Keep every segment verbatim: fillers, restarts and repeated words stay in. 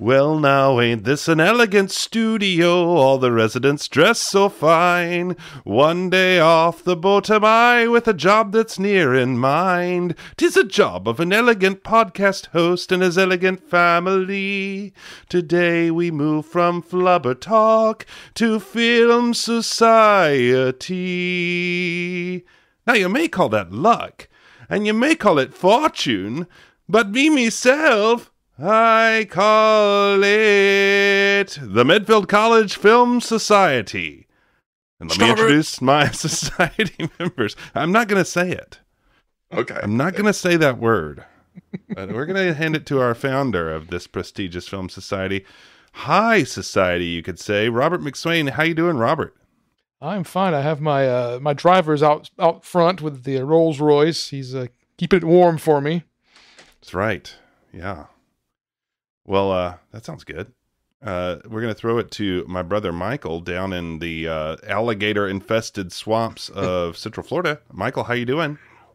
Well, now ain't this an elegant studio? All the residents dress so fine. One day off the boat am I, with a job that's near in mind. 'Tis a job of an elegant podcast host and his elegant family. Today we move from flubber talk to film society. Now you may call that luck, and you may call it fortune, but me myself, I call it the Medfield College Film Society. And let Stop me it. introduce my society members. I'm not going to say it. Okay. I'm not going to say that word. But we're going to hand it to our founder of this prestigious film society. Hi, society, you could say. Robert McSwain. How you doing, Robert? I'm fine. I have my uh, my driver's out out front with the Rolls Royce. He's uh, keeping it warm for me. That's right. Yeah. Well, uh, that sounds good. Uh, we're going to throw it to my brother Michael down in the uh, alligator-infested swamps of Central Florida. Michael, how you doing?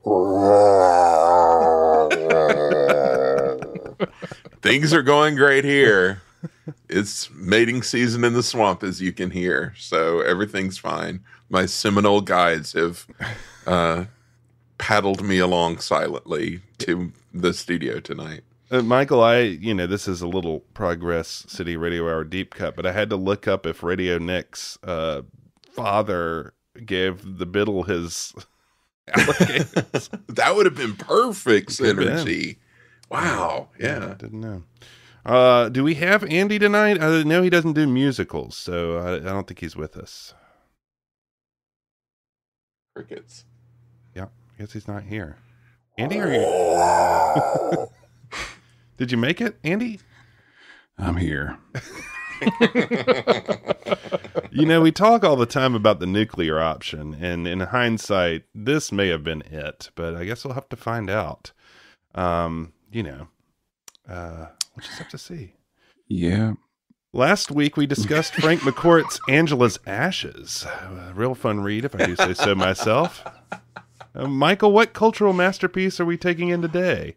Things are going great here. It's mating season in the swamp, as you can hear, so everything's fine. My Seminole guides have uh, paddled me along silently to the studio tonight. Uh, Michael, I, you know, this is a little Progress City Radio Hour deep cut, but I had to look up if Radio Nick's uh, father gave the Biddle his alligators. That would have been perfect Could have synergy. Wow. Yeah. I didn't know. Uh, do we have Andy tonight? I know he doesn't do musicals, so I, I don't think he's with us. Crickets. Yeah, I guess he's not here. Andy, are you? Did you make it, Andy? I'm here. You know, we talk all the time about the nuclear option, and in hindsight, this may have been it, but I guess we'll have to find out. Um, you know, uh, we'll just have to see. Yeah. Last week, we discussed Frank McCourt's Angela's Ashes. A real fun read, if I do say so myself. Uh, Michael, what cultural masterpiece are we taking in today?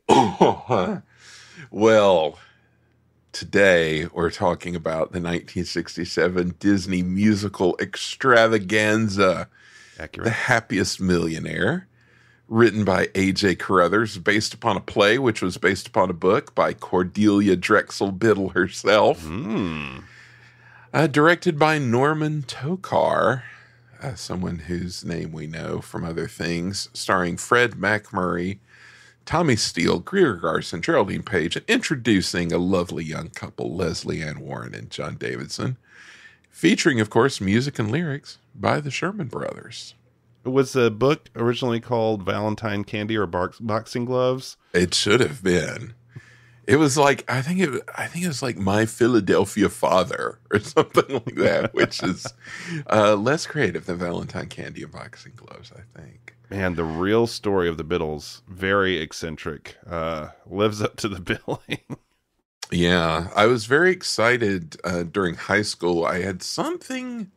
Well, today we're talking about the nineteen sixty-seven Disney musical extravaganza, Accurate. The Happiest Millionaire, written by A J Carruthers, based upon a play which was based upon a book by Cordelia Drexel Biddle herself, Mm. uh, directed by Norman Tokar, uh, someone whose name we know from other things, starring Fred MacMurray, Tommy Steele, Greer Garson, Geraldine Page, and introducing a lovely young couple, Leslie Ann Warren and John Davidson, featuring, of course, music and lyrics by the Sherman Brothers. Was the book originally called Valentine Candy or Box- Boxing Gloves? It should have been. It was like I think it. I think it was like My Philadelphia Father or something like that, which is uh, less creative than Valentine Candy and Boxing Gloves, I think. Man, the real story of the Biddles, very eccentric, uh, lives up to the billing. Yeah, I was very excited uh, during high school. I had something,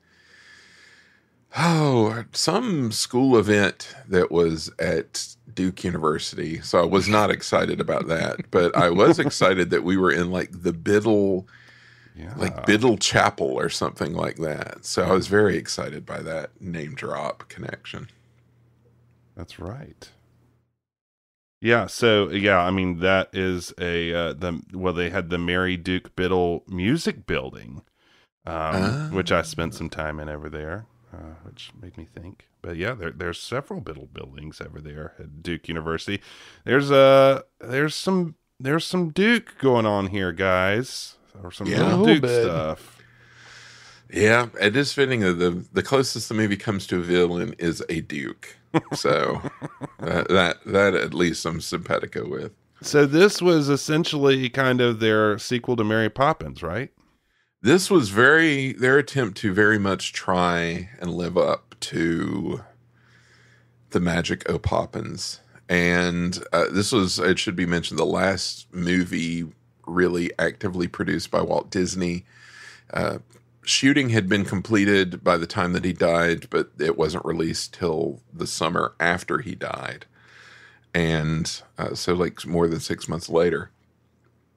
oh, some school event that was at Duke University. So I was not excited about that, but I was excited that we were in like the Biddle, Yeah. like Biddle Chapel or something like that. So I was very excited by that name drop connection. That's right. Yeah, so yeah, I mean that is a uh, the well they had the Mary Duke Biddle Music Building, um, Ah. which I spent some time in over there, uh, which made me think. But yeah, there there's several Biddle buildings over there at Duke University. There's uh there's some there's some Duke going on here, guys, or some Yeah. little A Duke little bit. stuff. Yeah, it is fitting that the the closest the movie comes to a villain is a Duke. So that, that that at least I'm simpatico with. So this was essentially kind of their sequel to Mary Poppins, right? This was very their attempt to very much try and live up to the magic o' Poppins. And uh, this was, it should be mentioned, the last movie really actively produced by Walt Disney. Uh, shooting had been completed by the time that he died, but it wasn't released till the summer after he died. And uh, so like more than six months later.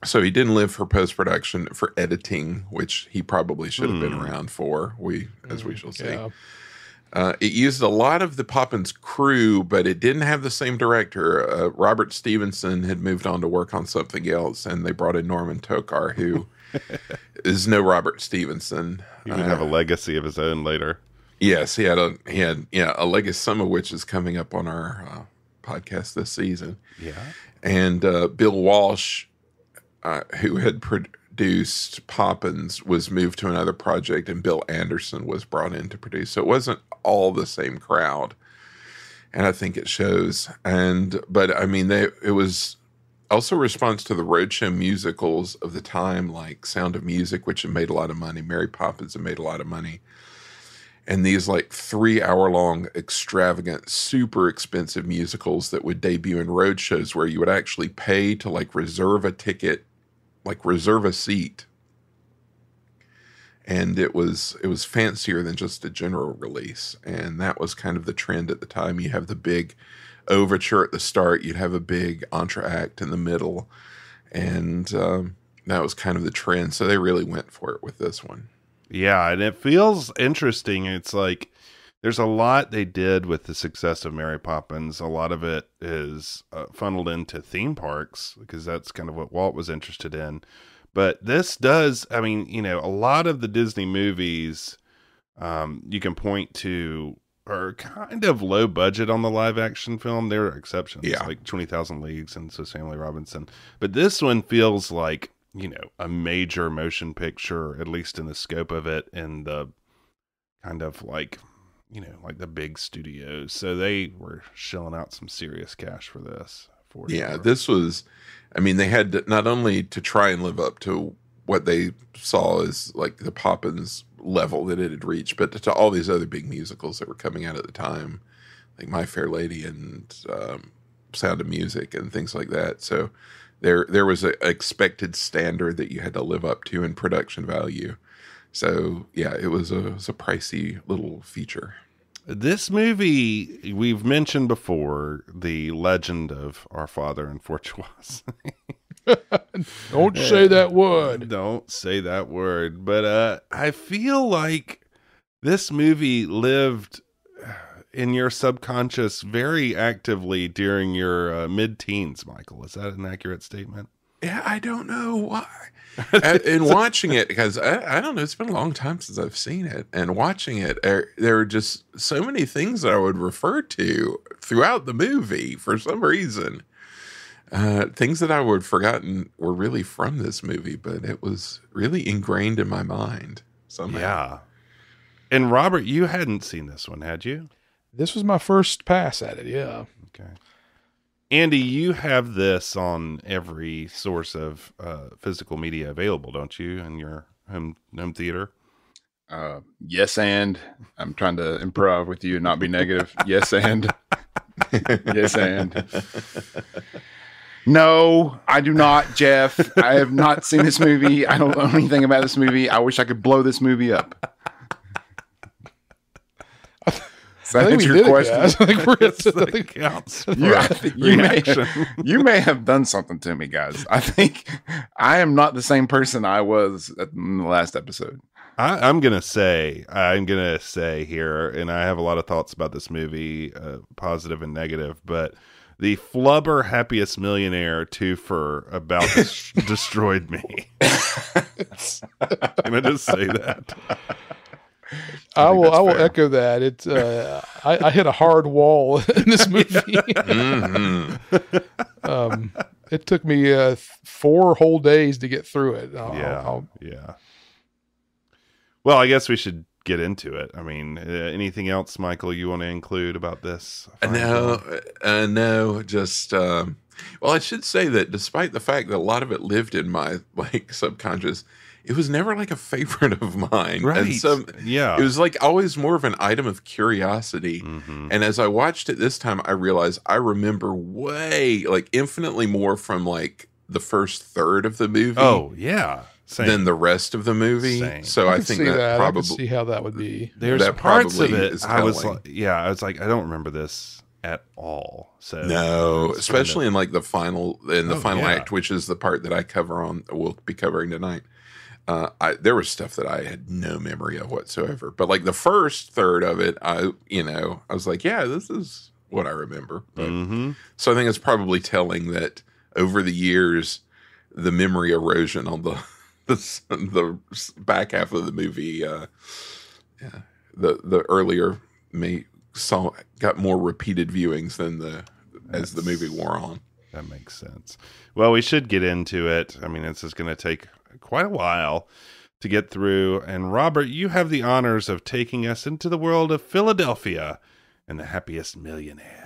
so he didn't live for post-production, for editing, which he probably should have been around for, we as we shall see. Yeah. Uh, it used a lot of the Poppins crew, but it didn't have the same director. Uh, Robert Stevenson had moved on to work on something else, and they brought in Norman Tokar, who is no Robert Stevenson. He would uh, have a legacy of his own later. Yes, he had a he had yeah a legacy, some of which is coming up on our uh, podcast this season. Yeah, and uh, Bill Walsh, uh, who had produced Poppins, was moved to another project, and Bill Anderson was brought in to produce. So it wasn't all the same crowd, and I think it shows. And but I mean, they it was also a response to the roadshow musicals of the time, like Sound of Music, which had made a lot of money. Mary Poppins had made a lot of money. And these like three hour long, extravagant, super expensive musicals that would debut in road shows where you would actually pay to like reserve a ticket, like reserve a seat. And it was, it was fancier than just a general release. And that was kind of the trend at the time. You have the big overture at the start, you'd have a big entr'acte in the middle. And um, that was kind of the trend. So they really went for it with this one. Yeah, and it feels interesting. It's like there's a lot they did with the success of Mary Poppins. A lot of it is uh, funneled into theme parks because that's kind of what Walt was interested in. But this does, I mean, you know, a lot of the Disney movies um, you can point to are kind of low budget on the live action film. There are exceptions, yeah. like twenty thousand Leagues and So Samuel L. Robinson. But this one feels like, you know, a major motion picture, at least in the scope of it, and the kind of like, you know, like the big studios. So they were shelling out some serious cash for this. For yeah, sure. This was, I mean, they had to, not only to try and live up to what they saw as like the Poppins level that it had reached, but to, to all these other big musicals that were coming out at the time, like My Fair Lady and um, Sound of Music and things like that. So There, there was an expected standard that you had to live up to in production value. So, yeah, it was a, it was a pricey little feature. This movie, we've mentioned before, the legend of Our Father in Fortuas. Don't say that word. Don't say that word. But uh, I feel like this movie lived in your subconscious very actively during your uh, mid-teens, Michael. Is that an accurate statement? Yeah, I don't know why. In watching it, because I, I don't know, it's been a long time since I've seen it. And watching it, there, there were just so many things that I would refer to throughout the movie for some reason. Uh, things that I would have forgotten were really from this movie, but it was really ingrained in my mind somehow. Yeah. And Robert, you hadn't seen this one, had you? This was my first pass at it, yeah. Okay. Andy, you have this on every source of uh, physical media available, don't you, in your home, home theater? Uh, yes, and I'm trying to improv with you and not be negative. Yes, and. Yes, and. No, I do not, Jeff. I have not seen this movie. I don't know anything about this movie. I wish I could blow this movie up. So I think we your did question. It, guys. I think we're That's I the think, counts. You, I think you, may have, you may have done something to me, guys. I think I am not the same person I was at, in the last episode. I, I'm gonna say, I'm gonna say here, and I have a lot of thoughts about this movie, uh, positive and negative, but the Flubber Happiest Millionaire twofer about this destroyed me. Can I just say that? I, I will. I will fair. echo that. It. Uh, I, I hit a hard wall in this movie. Mm-hmm. um, it took me uh, four whole days to get through it. I'll, Yeah, I'll, yeah. Well, I guess we should get into it. I mean, uh, anything else, Michael, you want to include about this? No, uh, no, just, um, well, I should say that despite the fact that a lot of it lived in my like subconscious, it was never like a favorite of mine. Right. And some, Yeah. it was like always more of an item of curiosity. Mm-hmm. And as I watched it this time, I realized I remember way, like infinitely more from like the first third of the movie. Oh, yeah. Same. Than the rest of the movie. Same. So I, I can think see that, that. probably I can see how that would be. There's that parts of probably it. is I was telling. like, yeah, I was like, I don't remember this at all. So No, especially of, in like the final in the oh, final yeah. act, which is the part that I cover on. We'll be covering tonight. Uh, I, there was stuff that I had no memory of whatsoever. But like the first third of it, I you know I was like, yeah, this is what I remember. But, mm-hmm. So I think it's probably telling that over the years, the memory erosion on the the, the back half of the movie, uh, yeah, the the earlier me saw got more repeated viewings than the That's, as the movie wore on. That makes sense. Well, we should get into it. I mean, this is going to take quite a while to get through. And Robert, you have the honors of taking us into the world of Philadelphia and the Happiest Millionaire.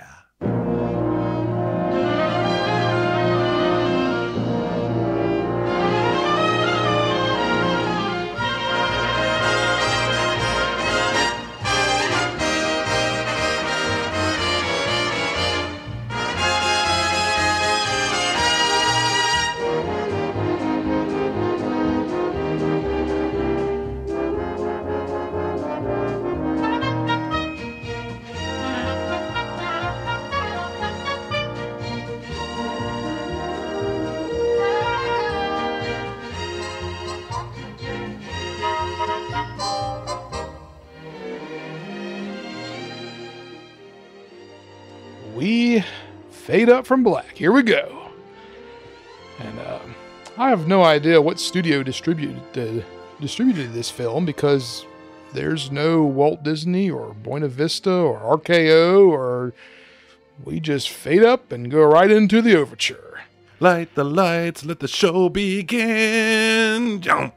We fade up from black. Here we go. And uh, I have no idea what studio distributed uh, distributed this film, because there's no Walt Disney or Buena Vista or R K O, or we just fade up and go right into the overture. Light the lights, let the show begin. Jump.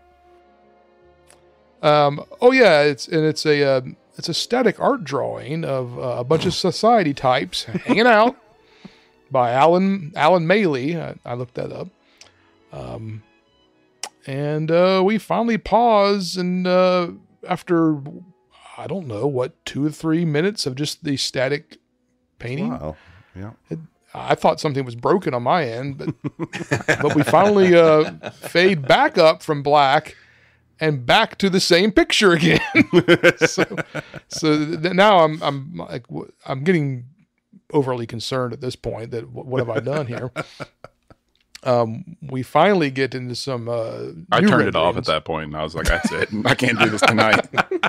Um, oh yeah, it's and it's a uh, it's a static art drawing of uh, a bunch of society types hanging out by Alan Alan Maley. I, I looked that up. Um, and uh, we finally pause, and uh, after I don't know what two or three minutes of just the static painting. Wow. Yeah. It, I thought something was broken on my end, but but we finally uh, fade back up from black and back to the same picture again. so so th- now I'm I'm like I'm getting overly concerned at this point that what, what have I done here? Um, we finally get into some. Uh, I new turned it off renderings. at that point, and I was like, "That's it. I can't do this tonight."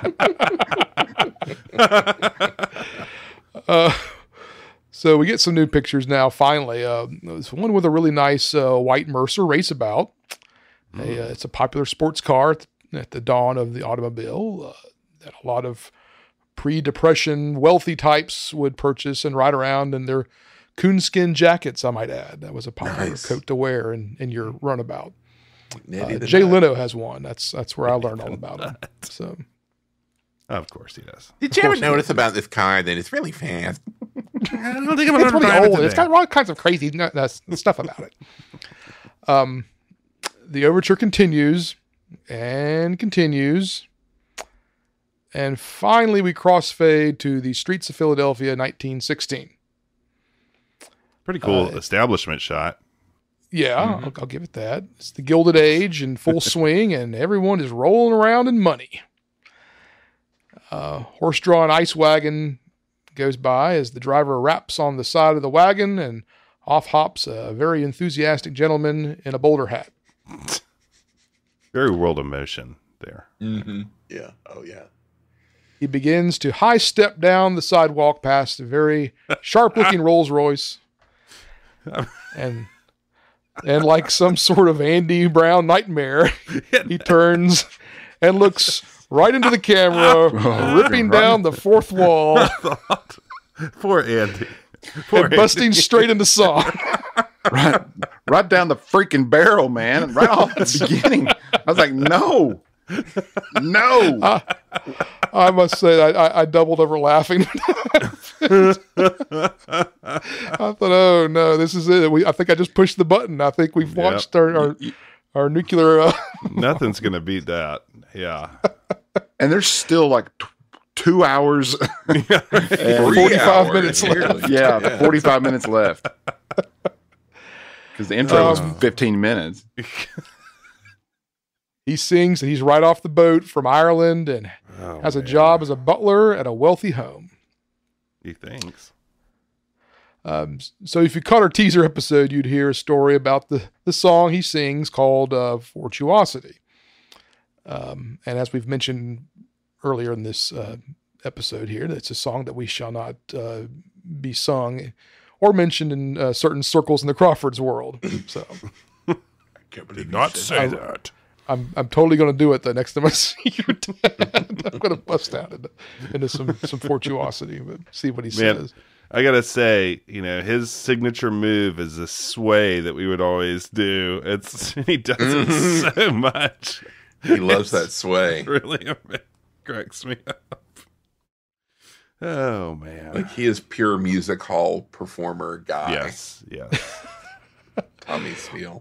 uh, So we get some new pictures now, finally. Uh, there's one with a really nice uh, white Mercer raceabout. Mm. A, uh, it's a popular sports car at the, at the dawn of the automobile uh, that a lot of pre-Depression wealthy types would purchase and ride around in their coonskin jackets, I might add. That was a popular Nice. coat to wear in, in your runabout. Nettie Uh, the Jay Nut. Leno has one. That's that's where I learned all about him. So, Of course he does. Did you ever notice about this car that it's really fast? I don't think I'm it's really drive it old. It's today. got all kinds of crazy no, that's, stuff about it. Um, the overture continues and continues, and finally we crossfade to the streets of Philadelphia, nineteen sixteen. Pretty cool Uh, establishment shot. Yeah, Mhm. I'll, I'll give it that. It's the Gilded Age in full swing, and everyone is rolling around in money. Uh, horse-drawn ice wagon goes by as the driver raps on the side of the wagon, and off hops a very enthusiastic gentleman in a bowler hat. Very world of motion there. Mm-hmm. Yeah. Oh, yeah. He begins to high step down the sidewalk past a very sharp-looking Rolls Royce, and and like some sort of Andy Brown nightmare, he turns and looks right into the camera, ripping down the fourth wall Poor Andy. Poor and busting straight into song. right, right down the freaking barrel, man. Right off the beginning. I was like, no, no. I, I must say, I, I, I doubled over laughing. I thought, oh no, this is it. We, I think I just pushed the button. I think we've Yep. watched our our, our nuclear. Uh, Nothing's going to beat that. Yeah. And there's still like t- two hours. and Three forty-five hours, minutes nearly. left. yeah, forty-five minutes left. Because the intro was Um, fifteen minutes. he sings that he's right off the boat from Ireland and Oh, has a man. job as a butler at a wealthy home. He thinks. Um, so if you caught our teaser episode, you'd hear a story about the, the song he sings called uh, Fortuosity. Um, and as we've mentioned earlier in this uh, episode here, it's a song that we shall not uh, be sung or mentioned in uh, certain circles in the Crawford's world. So I can't believe not say I, that. I'm I'm totally going to do it the next time I see your dad. I'm going to bust out into, into some, some Fortuosity, but see what he Man, says. I gotta say, you know, his signature move is a sway that we would always do. It's he does it so much. He loves It's that sway. Really, it cracks me up. Oh man, Like he is pure music hall performer guy. yes, yes. Tommy Steele.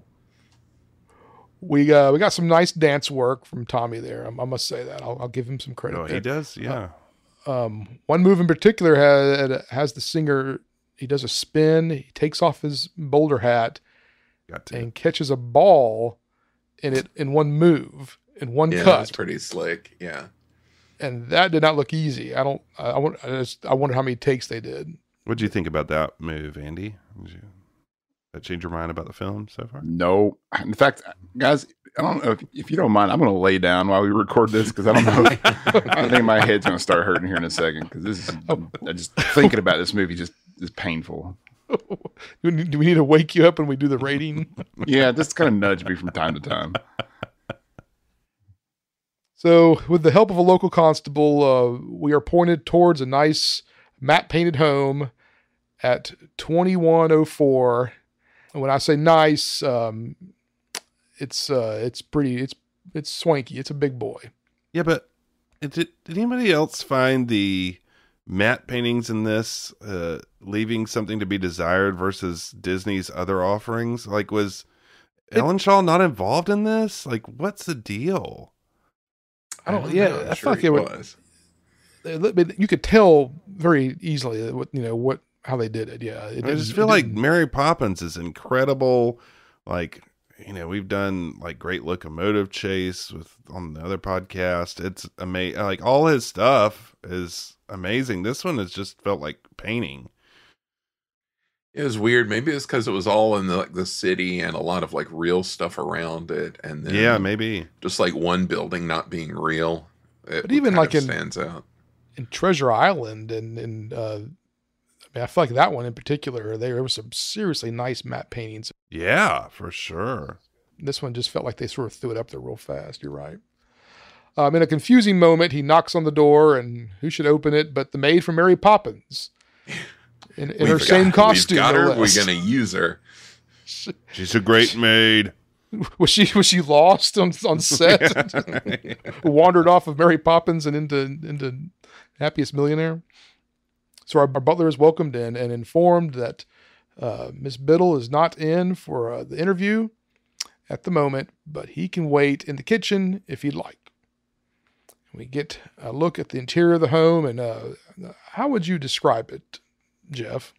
We uh, we got some nice dance work from Tommy there. I, I must say that. I'll, I'll give him some credit. Oh, there. he does. Yeah. Um, one move in particular has, has the singer, he does a spin, he takes off his boulder hat Got to. and catches a ball in it in one move, in one Yeah, cut. that's pretty slick. Yeah. And that did not look easy. I don't, I, I, want, I just, I wonder how many takes they did. What'd you think about that move, Andy? Did you that change your mind about the film so far? No. In fact, guys, I don't know if, if you don't mind, I'm going to lay down while we record this because I don't know. If, I think my head's going to start hurting here in a second because this is I just thinking about this movie just is painful. do, we need, do we need to wake you up when we do the rating? Yeah, just kind of nudge me from time to time. So, with the help of a local constable, uh, we are pointed towards a nice matte painted home at twenty-one oh four. And when I say nice, um, it's uh, it's pretty, it's it's swanky. It's a big boy. Yeah, but did, did anybody else find the matte paintings in this uh, leaving something to be desired versus Disney's other offerings? Like, was It- Ellen Shaw not involved in this? Like, what's the deal? I don't. know. yeah, I'm I sure feel like he it would. was. But you could tell very easily what you know what how they did it. Yeah, it I didn't- just it feel like didn't- Mary Poppins is incredible. Like, you know, we've done like Great Locomotive Chase with on the other podcast. It's amazing. Like all his stuff is amazing. This one has just felt like painting. It was weird. Maybe it's because it was all in the, like the city and a lot of like real stuff around it, and then Yeah, maybe. just like one building not being real. It But even kind like of in- stands out. in Treasure Island and and uh, I mean I feel like that one in particular there was some seriously nice matte paintings. Yeah, for sure. This one just felt like they sort of threw it up there real fast. You're right. Um, in a confusing moment, he knocks on the door, and who should open it but the maid from Mary Poppins, in, in her We've same got- costume. We've got no her. less. We're gonna use her. She's a great maid. Was she was she lost on on set? Wandered off of Mary Poppins and into into Happiest Millionaire. So our, our butler is welcomed in and informed that uh, Miss Biddle is not in for uh, the interview at the moment, but he can wait in the kitchen if he'd like. We get a look at the interior of the home, and uh, how would you describe it, Jeff?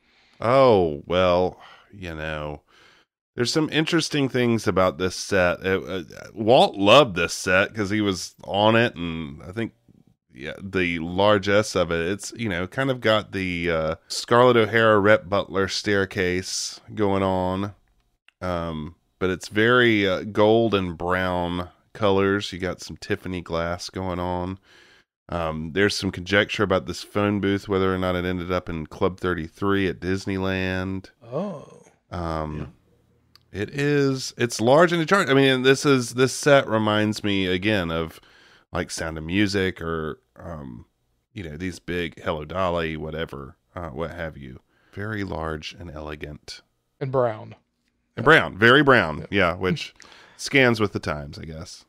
Oh, well, you know, there's some interesting things about this set. It, uh, Walt loved this set because he was on it, and I think yeah, the largesse of it, it's, you know, kind of got the uh, Scarlett O'Hara, Rhett Butler staircase going on, um, but it's very uh, gold and brown colors. You got some Tiffany glass going on. Um, there's some conjecture about this phone booth, whether or not it ended up in Club thirty-three at Disneyland. Oh, Um, it is, it's large and charged. I mean, this is, this set reminds me again of like Sound of Music or, um, you know, these big Hello Dolly, whatever, uh, what have you. Very large and elegant. and brown. And brown, very brown. Yeah, which scans with the times, I guess.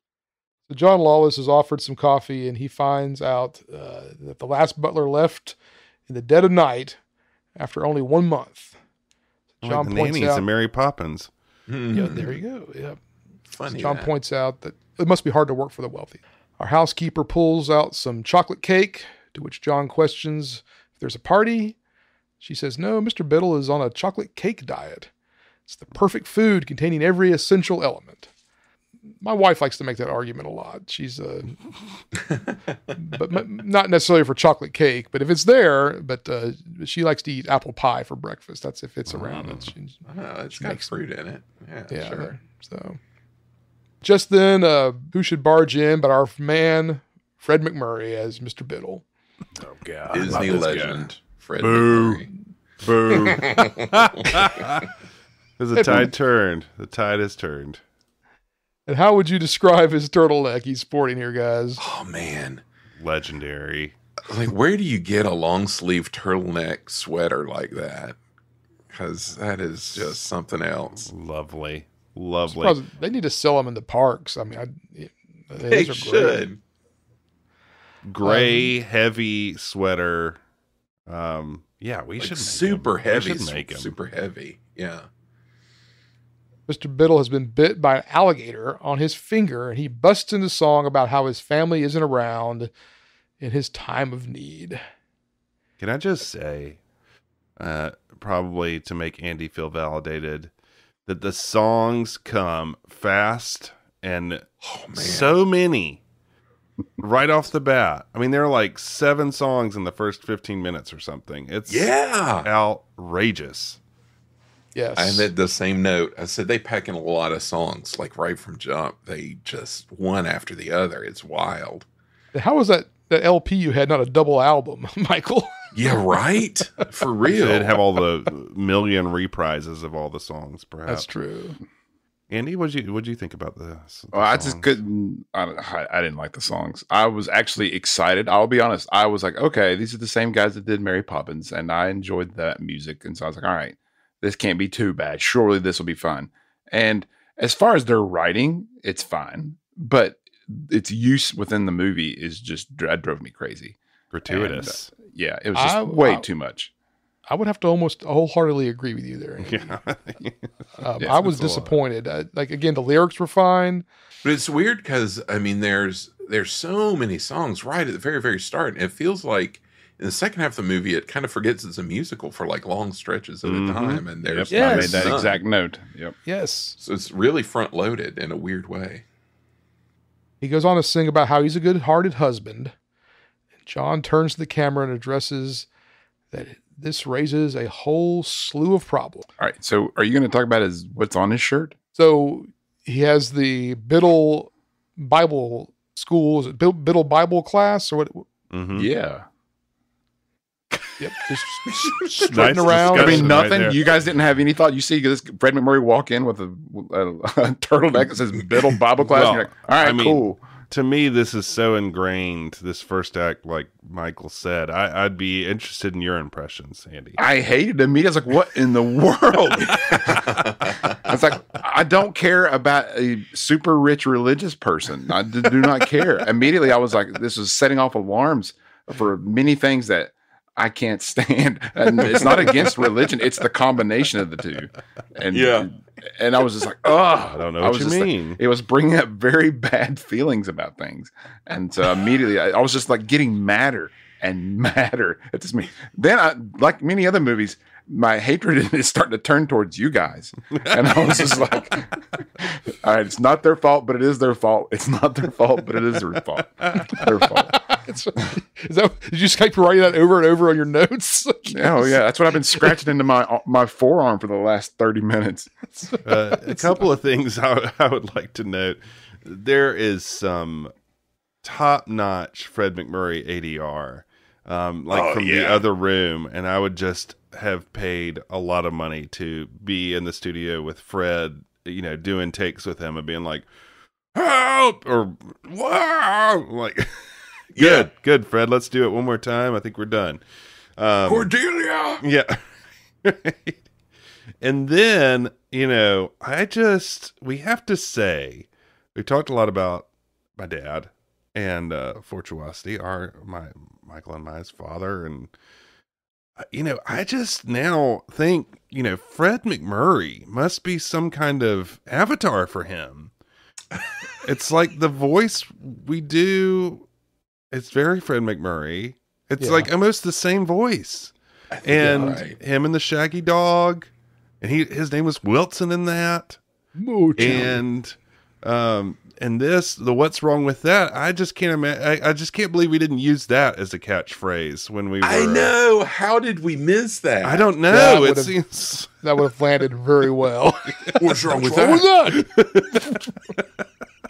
So John Lawless is offered some coffee, and he finds out uh, that the last butler left in the dead of night after only one month. John like the points nannies out, and Mary Poppins. yeah, there you go. Yeah. Funny. John that. points out that it must be hard to work for the wealthy. Our housekeeper pulls out some chocolate cake, to which John questions if there's a party. She says, no, Mister Biddle is on a chocolate cake diet. It's the perfect food containing every essential element. my wife likes to make that argument a lot. She's uh, but m- not necessarily for chocolate cake, but if it's there, but uh, she likes to eat apple pie for breakfast. That's if it's around. Oh, It's, she, oh, it's got fruit in it. Yeah, yeah. sure. So just then, uh, who should barge in but our man, Fred MacMurray as Mister Biddle. Oh God, Disney legend, Fred Boo. MacMurray. Boo. There's a tide turned. The tide has turned. And how would you describe his turtleneck he's sporting here, guys? Oh man, Legendary. like where do you get a long sleeve turtleneck sweater like that? Because that is just something else. Lovely. Lovely. Surprised- They need to sell them in the parks. I mean, I, They those are should. Gray, heavy sweater. Um, yeah, we Like should make super 'em. heavy. We should make 'em. Super heavy. Yeah. Mister Biddle has been bit by an alligator on his finger, and he busts into song about how his family isn't around in his time of need. Can I just say, uh, probably to make Andy feel validated, that the songs come fast and Oh man. so many right off the bat. I mean, there are like seven songs in the first fifteen minutes or something. It's Yeah. outrageous. Yes. I had the same note. I said they pack in a lot of songs, like right from jump. They just one after the other. It's wild. How was that, that L P you had, not a double album, Michael? Yeah, right. For real. They'd have all the million reprises of all the songs, perhaps. That's true. Andy, what'd you what'd you think about this? the Well, I just songs? couldn't. I, don't- I I didn't like the songs. I was actually excited. I'll be honest. I was like, okay, these are the same guys that did Mary Poppins, and I enjoyed that music. And so I was like, all right, this can't be too bad. Surely this will be fun. And as far as their writing, it's fine, but its use within the movie is just that drove me crazy. gratuitous. And, uh, yeah, it was just I- way I- too much. I would have to almost wholeheartedly agree with you there. Andy. yeah. Um, Yes, I was that's a lot. disappointed. Uh, like, again, the lyrics were fine. But it's weird because I mean, there's there's so many songs right at the very very start, and it feels like in the second half of the movie, it kind of forgets it's a musical for like long stretches at Mhm. a time, and there's Yep, I Yes. made that none. exact note. Yep. Yes. So it's really front loaded in a weird way. He goes on to sing about how he's a good-hearted husband. John turns to the camera and addresses that this raises a whole slew of problems. All right. So, are you going to talk about his what's on his shirt? So he has the Biddle Bible School, is it Biddle Biddle Bible class or what? Mhm. Yeah. Yep, just Nice strutting around. I discussion. mean, right nothing. there. You guys didn't have any thought. You see this Fred MacMurray walk in with a, a, a turtleneck that says Biddle Bible class. Well, and you're like, all right, I mean, cool. To me, this is so ingrained, this first act, like Michael said. I, I'd be interested in your impressions, Andy. I hated him. I was like, what in the world? I was like, I don't care about a super rich religious person. I d- do not care. Immediately, I was like, this is setting off alarms for many things that I can't stand. And it's not against religion. It's the combination of the two. And Yeah. and I was just like, oh, I don't know what was you just like- mean. it was bringing up very bad feelings about things. And so immediately I, I was just like getting madder and madder at this movie. Then I, like many other movies, my hatred is starting to turn towards you guys. And I was just like, all right, it's not their fault, but it is their fault. It's not their fault, but it is their fault. Their fault. It's- is that, did you just keep writing that over and over on your notes? Oh yeah, that's what I've been scratching into my my forearm for the last thirty minutes. Uh, a couple of things I, I would like to note. There is some top-notch Fred MacMurray A D R, um, like Oh, from the yeah. other room, and I would just have paid a lot of money to be in the studio with Fred, you know, doing takes with him and being like, help, or wow, like, good, Yeah. good, Fred, let's do it one more time. I think we're done. Um, Cordelia. yeah. Right. And then, you know, I just, we have to say, we've talked a lot about my dad and uh, Fortuosity, our, my, Michael and my father. And, uh, you know, I just now think, you know, Fred MacMurray must be some kind of avatar for him. It's like the voice we do, it's very Fred MacMurray. It's Yeah. like almost the same voice. And right. him and the Shaggy Dog, and he his name was Wilson in that, Mojo. and Um, and this, the "What's wrong with that?" I just can't imagine. I, I just can't believe we didn't use that as a catchphrase when we were. I know. How did we miss that? I don't know. That It would've- seems. That would have landed very well. What's wrong with What that? was that?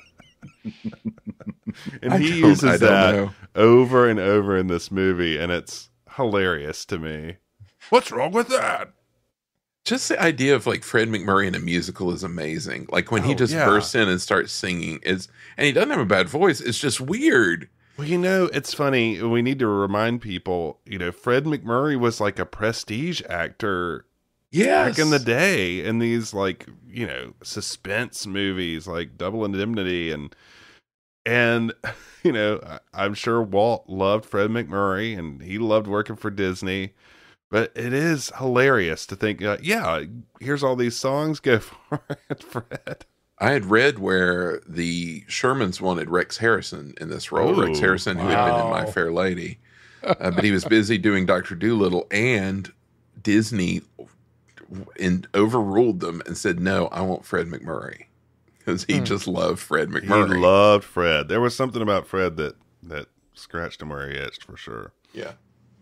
And I he don't- uses I don't that know. over and over in this movie, and it's hilarious to me. What's wrong with that? Just the idea of like Fred MacMurray in a musical is amazing. Like when he Oh, just yeah. bursts in and starts singing, is and he doesn't have a bad voice. It's just weird. Well, you know, it's funny. We need to remind people, you know, Fred MacMurray was like a prestige actor Yes. back in the day in these like, you know, suspense movies like Double Indemnity and, and, you know, I, I'm sure Walt loved Fred MacMurray and he loved working for Disney. But it is hilarious to think, uh, yeah, here's all these songs. Go for it, Fred. I had read where the Shermans wanted Rex Harrison in this role. Ooh, Rex Harrison, who had been in My wow. Fair Lady, uh, but he was busy doing Doctor Dolittle, and Disney in, overruled them and said, "No, I want Fred MacMurray," because he Hmm. just loved Fred He MacMurray. loved Fred. There was something about Fred that, that scratched him where he itched for sure. yeah.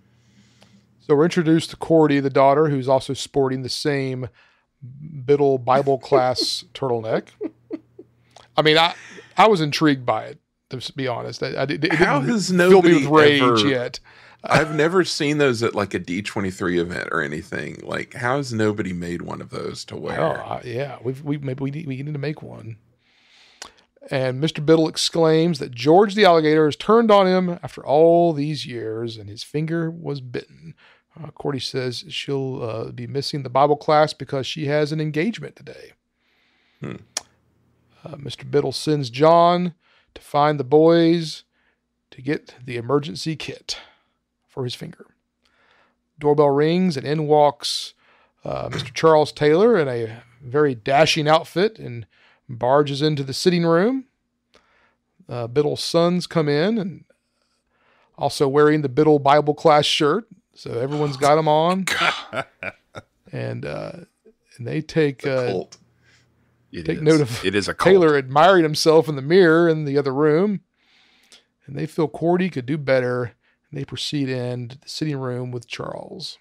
So we're introduced to Cordy, the daughter, who's also sporting the same Biddle Bible class turtleneck. I mean, I I was intrigued by it, to be honest. I, I, it didn't How has fill me nobody with rage ever- yet. I've never seen those at like a D twenty-three event or anything. Like, how has nobody made one of those to wear? Oh, I- yeah. We've, we maybe we need, we need to make one. And Mister Biddle exclaims that George the alligator has turned on him after all these years, and his finger was bitten. Uh, Cordy says she'll uh, be missing the Bible class because she has an engagement today. Hmm. Uh, Mister Biddle sends John to find the boys to get the emergency kit for his finger. Doorbell rings, and in walks uh, Mister Charles Taylor in a very dashing outfit and barges into the sitting room. Uh, Biddle's sons come in and also wearing the Biddle Bible class shirt. So everyone's got them on. and uh, and they take It's a uh, cult. It take is. note of it is a cult. Taylor admiring himself in the mirror in the other room. And they feel Cordy could do better. And they proceed into the sitting room with Charles.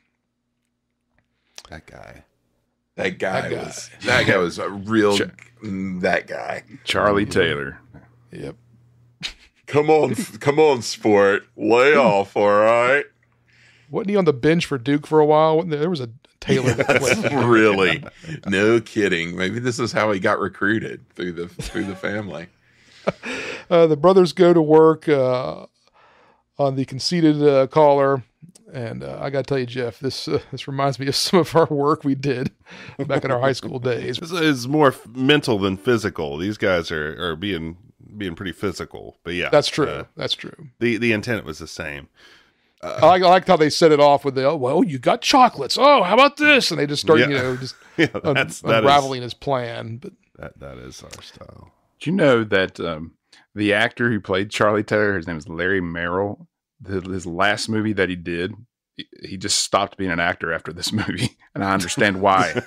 That guy. That guy, That guy. was that guy was a real Sure. mm, that guy. Charlie Taylor. Yep. Come on, come on, sport, lay off, all right. Wasn't he on the bench for Duke for a while? Wasn't there? There was a Taylor that played. Really, no kidding. Maybe this is how he got recruited through the through the family. Uh, the brothers go to work uh, on the conceited uh, caller, and uh, I got to tell you, Jeff, this uh, this reminds me of some of our work we did back in our high school days. This is more f- mental than physical. These guys are, are being being pretty physical, but yeah, That's true. uh, That's true. the the intent was the same. I like, I liked how they set it off with the, oh, well, you got chocolates. Oh, how about this? And they just start, Yeah. you know, just Yeah, un- that's that is, unraveling his plan. But that that is our style. Do you know that um, the actor who played Charlie Taylor, his name is Larry Merrill, the, his last movie that he did, he, he just stopped being an actor after this movie, and I understand why.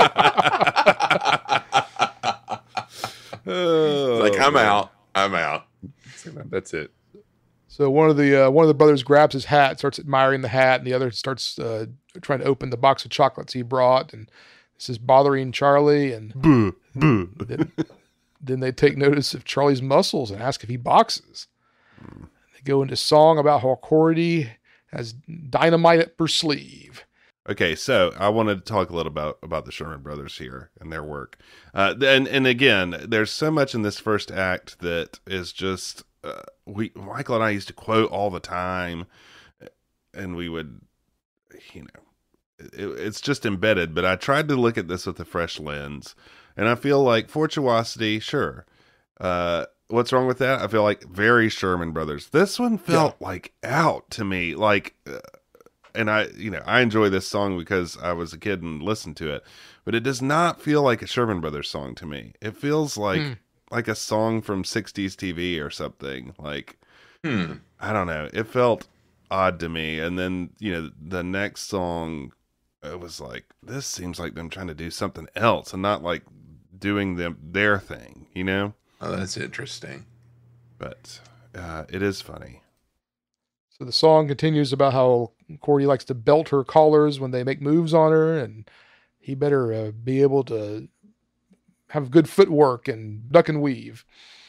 Oh, Like, I'm man. out. I'm out. That's it. so one of the uh, one of the brothers grabs his hat, starts admiring the hat, and the other starts uh, trying to open the box of chocolates he brought, and this is bothering Charlie. And Boo, boo. then, then they take notice of Charlie's muscles and ask if he boxes. They go into song about how Cordy has dynamite up her sleeve. Okay, so I wanted to talk a little about about the Sherman brothers here and their work. Uh, and and again, there's so much in this first act that is just uh, we Michael and I used to quote all the time, and we would, you know, it, it's just embedded. But I tried to look at this with a fresh lens, and I feel like Fortuosity, sure. Uh, what's wrong with that? I feel like very Sherman brothers. This one felt like out to me, like. Uh, And I, you know, I enjoy this song because I was a kid and listened to it, but it does not feel like a Sherman Brothers song to me. It feels like Hmm. like a song from sixties T V or something. Like, Hmm. I don't know. It felt odd to me. And then, you know, the next song, it was like, this seems like them trying to do something else and not like doing them their thing, you know? Oh, that's interesting. But uh, it is funny. So the song continues about how Cordy likes to belt her callers when they make moves on her, and he better uh, be able to have good footwork and duck and weave.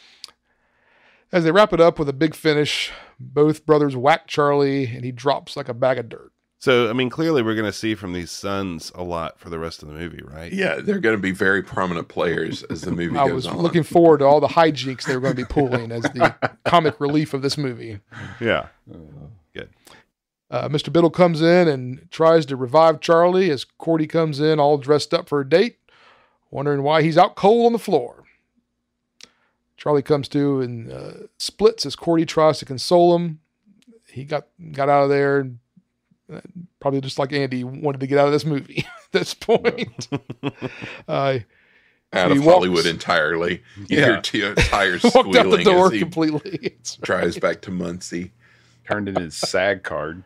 As they wrap it up with a big finish, both brothers whack Charlie, and he drops like a bag of dirt. So, I mean, clearly we're going to see from these sons a lot for the rest of the movie, right? Yeah, they're going to be very prominent players as the movie I goes was on. looking forward to all the hijinks they were going to be pulling as the comic relief of this movie. Yeah. Good. Uh, Mister Biddle comes in and tries to revive Charlie as Cordy comes in all dressed up for a date, wondering why he's out cold on the floor. Charlie comes to and uh, splits as Cordy tries to console him. He got, got out of there and probably just like Andy wanted to get out of this movie at this point. uh, out he of walks, Hollywood entirely. You Yeah. hear t- tires walked out the squealing door as he completely. drives back to Muncie. Turned in his SAG card.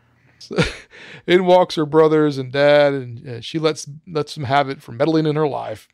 In walks her brothers and dad, and uh, she lets lets them have it for meddling in her life.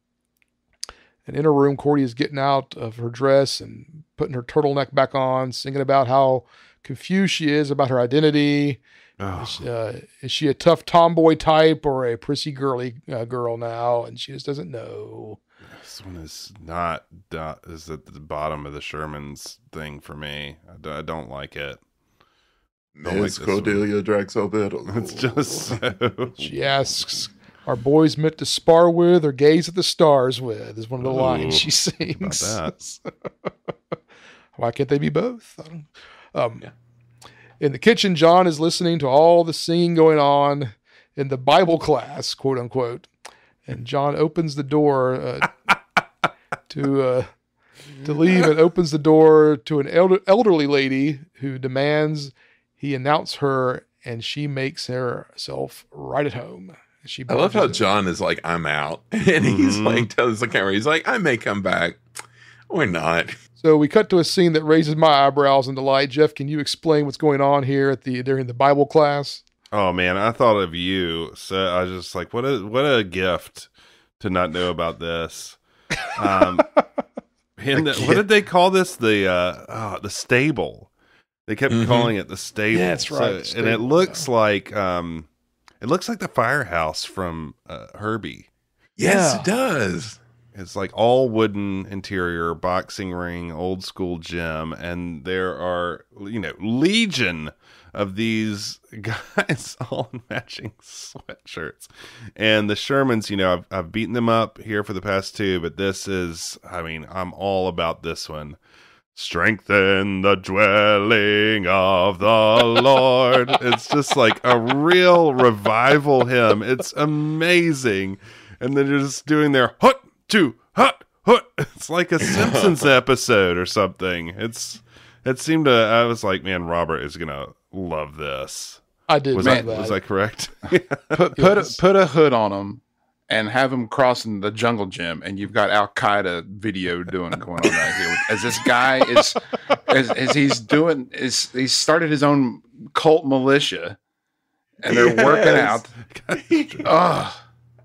And in her room, Cordy is getting out of her dress and putting her turtleneck back on, singing about how confused she is about her identity. Oh. Is, uh, is she a tough tomboy type or a prissy girly uh, girl now? And she just doesn't know. This one is not, uh, is at the bottom of the Sherman's thing for me. I, d- I don't like it. Don't Miss like this Cordelia Drexel Biddle. It's just so... She asks, "Are boys meant to spar with or gaze at the stars with?" Is one of the Ooh, lines she sings. About Why can't they be both? I don't- Um, Yeah. In the kitchen, John is listening to all the singing going on in the Bible class, quote unquote. And John opens the door uh, to uh, to leave and opens the door to an elder- elderly lady who demands he announce her, and she makes herself right at home. She I love how barges in. John is like, I'm out. And he's Mhm. like, tells the camera, he's like, I may come back. Or not. So we cut to a scene that raises my eyebrows in delight. Jeff, can you explain what's going on here at the during the Bible class? Oh man, I thought of you. So I was just like, what a what a gift to not know about this. Um, and the, what did they call this? The uh, oh, the stable. They kept Mhm. calling it the stable. Yeah, that's right, So- the and it stable, looks like um, it looks like the firehouse from uh, Herbie. Yes, Yeah. it does. It's like all wooden interior, boxing ring, old school gym, and there are, you know, legion of these guys all in matching sweatshirts. And the Shermans, you know, I've, I've beaten them up here for the past two, but this is, I mean, I'm all about this one. Strengthen the dwelling of the Lord. It's just like a real revival hymn. It's amazing. And then you're just doing their hut, two, hut, hut. It's like a Simpsons episode or something. It's, it seemed to, I was like, man, Robert is going to love this. I did Was know that, that. was that correct? Put put Yes. a, put a hood on them and have them crossing the jungle gym, and you've got Al Qaeda video doing going on right here. As this guy is, as, as he's doing, is he started his own cult militia, and they're working out. Ugh.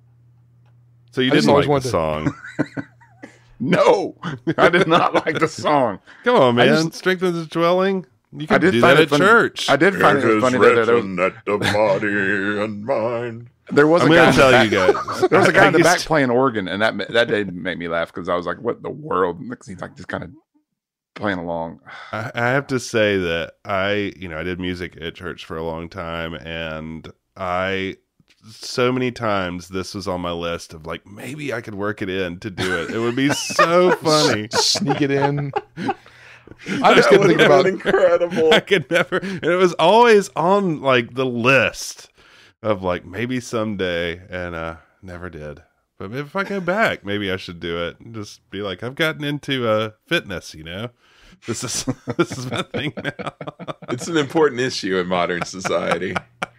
So you I just didn't always like the wanted song. No, I did not like the song. Come on, man. just- Strengthen the dwelling. You I can did do find that it at funny. church. I did find it funny that there was, at the body and mind. there was a I'm guy. going in to the tell back- you guys. There was a guy I in the used back to- playing organ, and that ma- that did make me laugh because I was like, "What in the world?" Because he's like just kind of playing along. I, I have to say that I, you know, I did music at church for a long time, and I, so many times this was on my list of like, maybe I could work it in to do it. It would be so funny. Sneak it in. I just That couldn't would think have about been incredible. I could never, and it was always on like the list of like maybe someday, and uh never did. But if I go back, maybe I should do it and just be like, I've gotten into uh fitness, you know. This is this is my thing now. It's an important issue in modern society.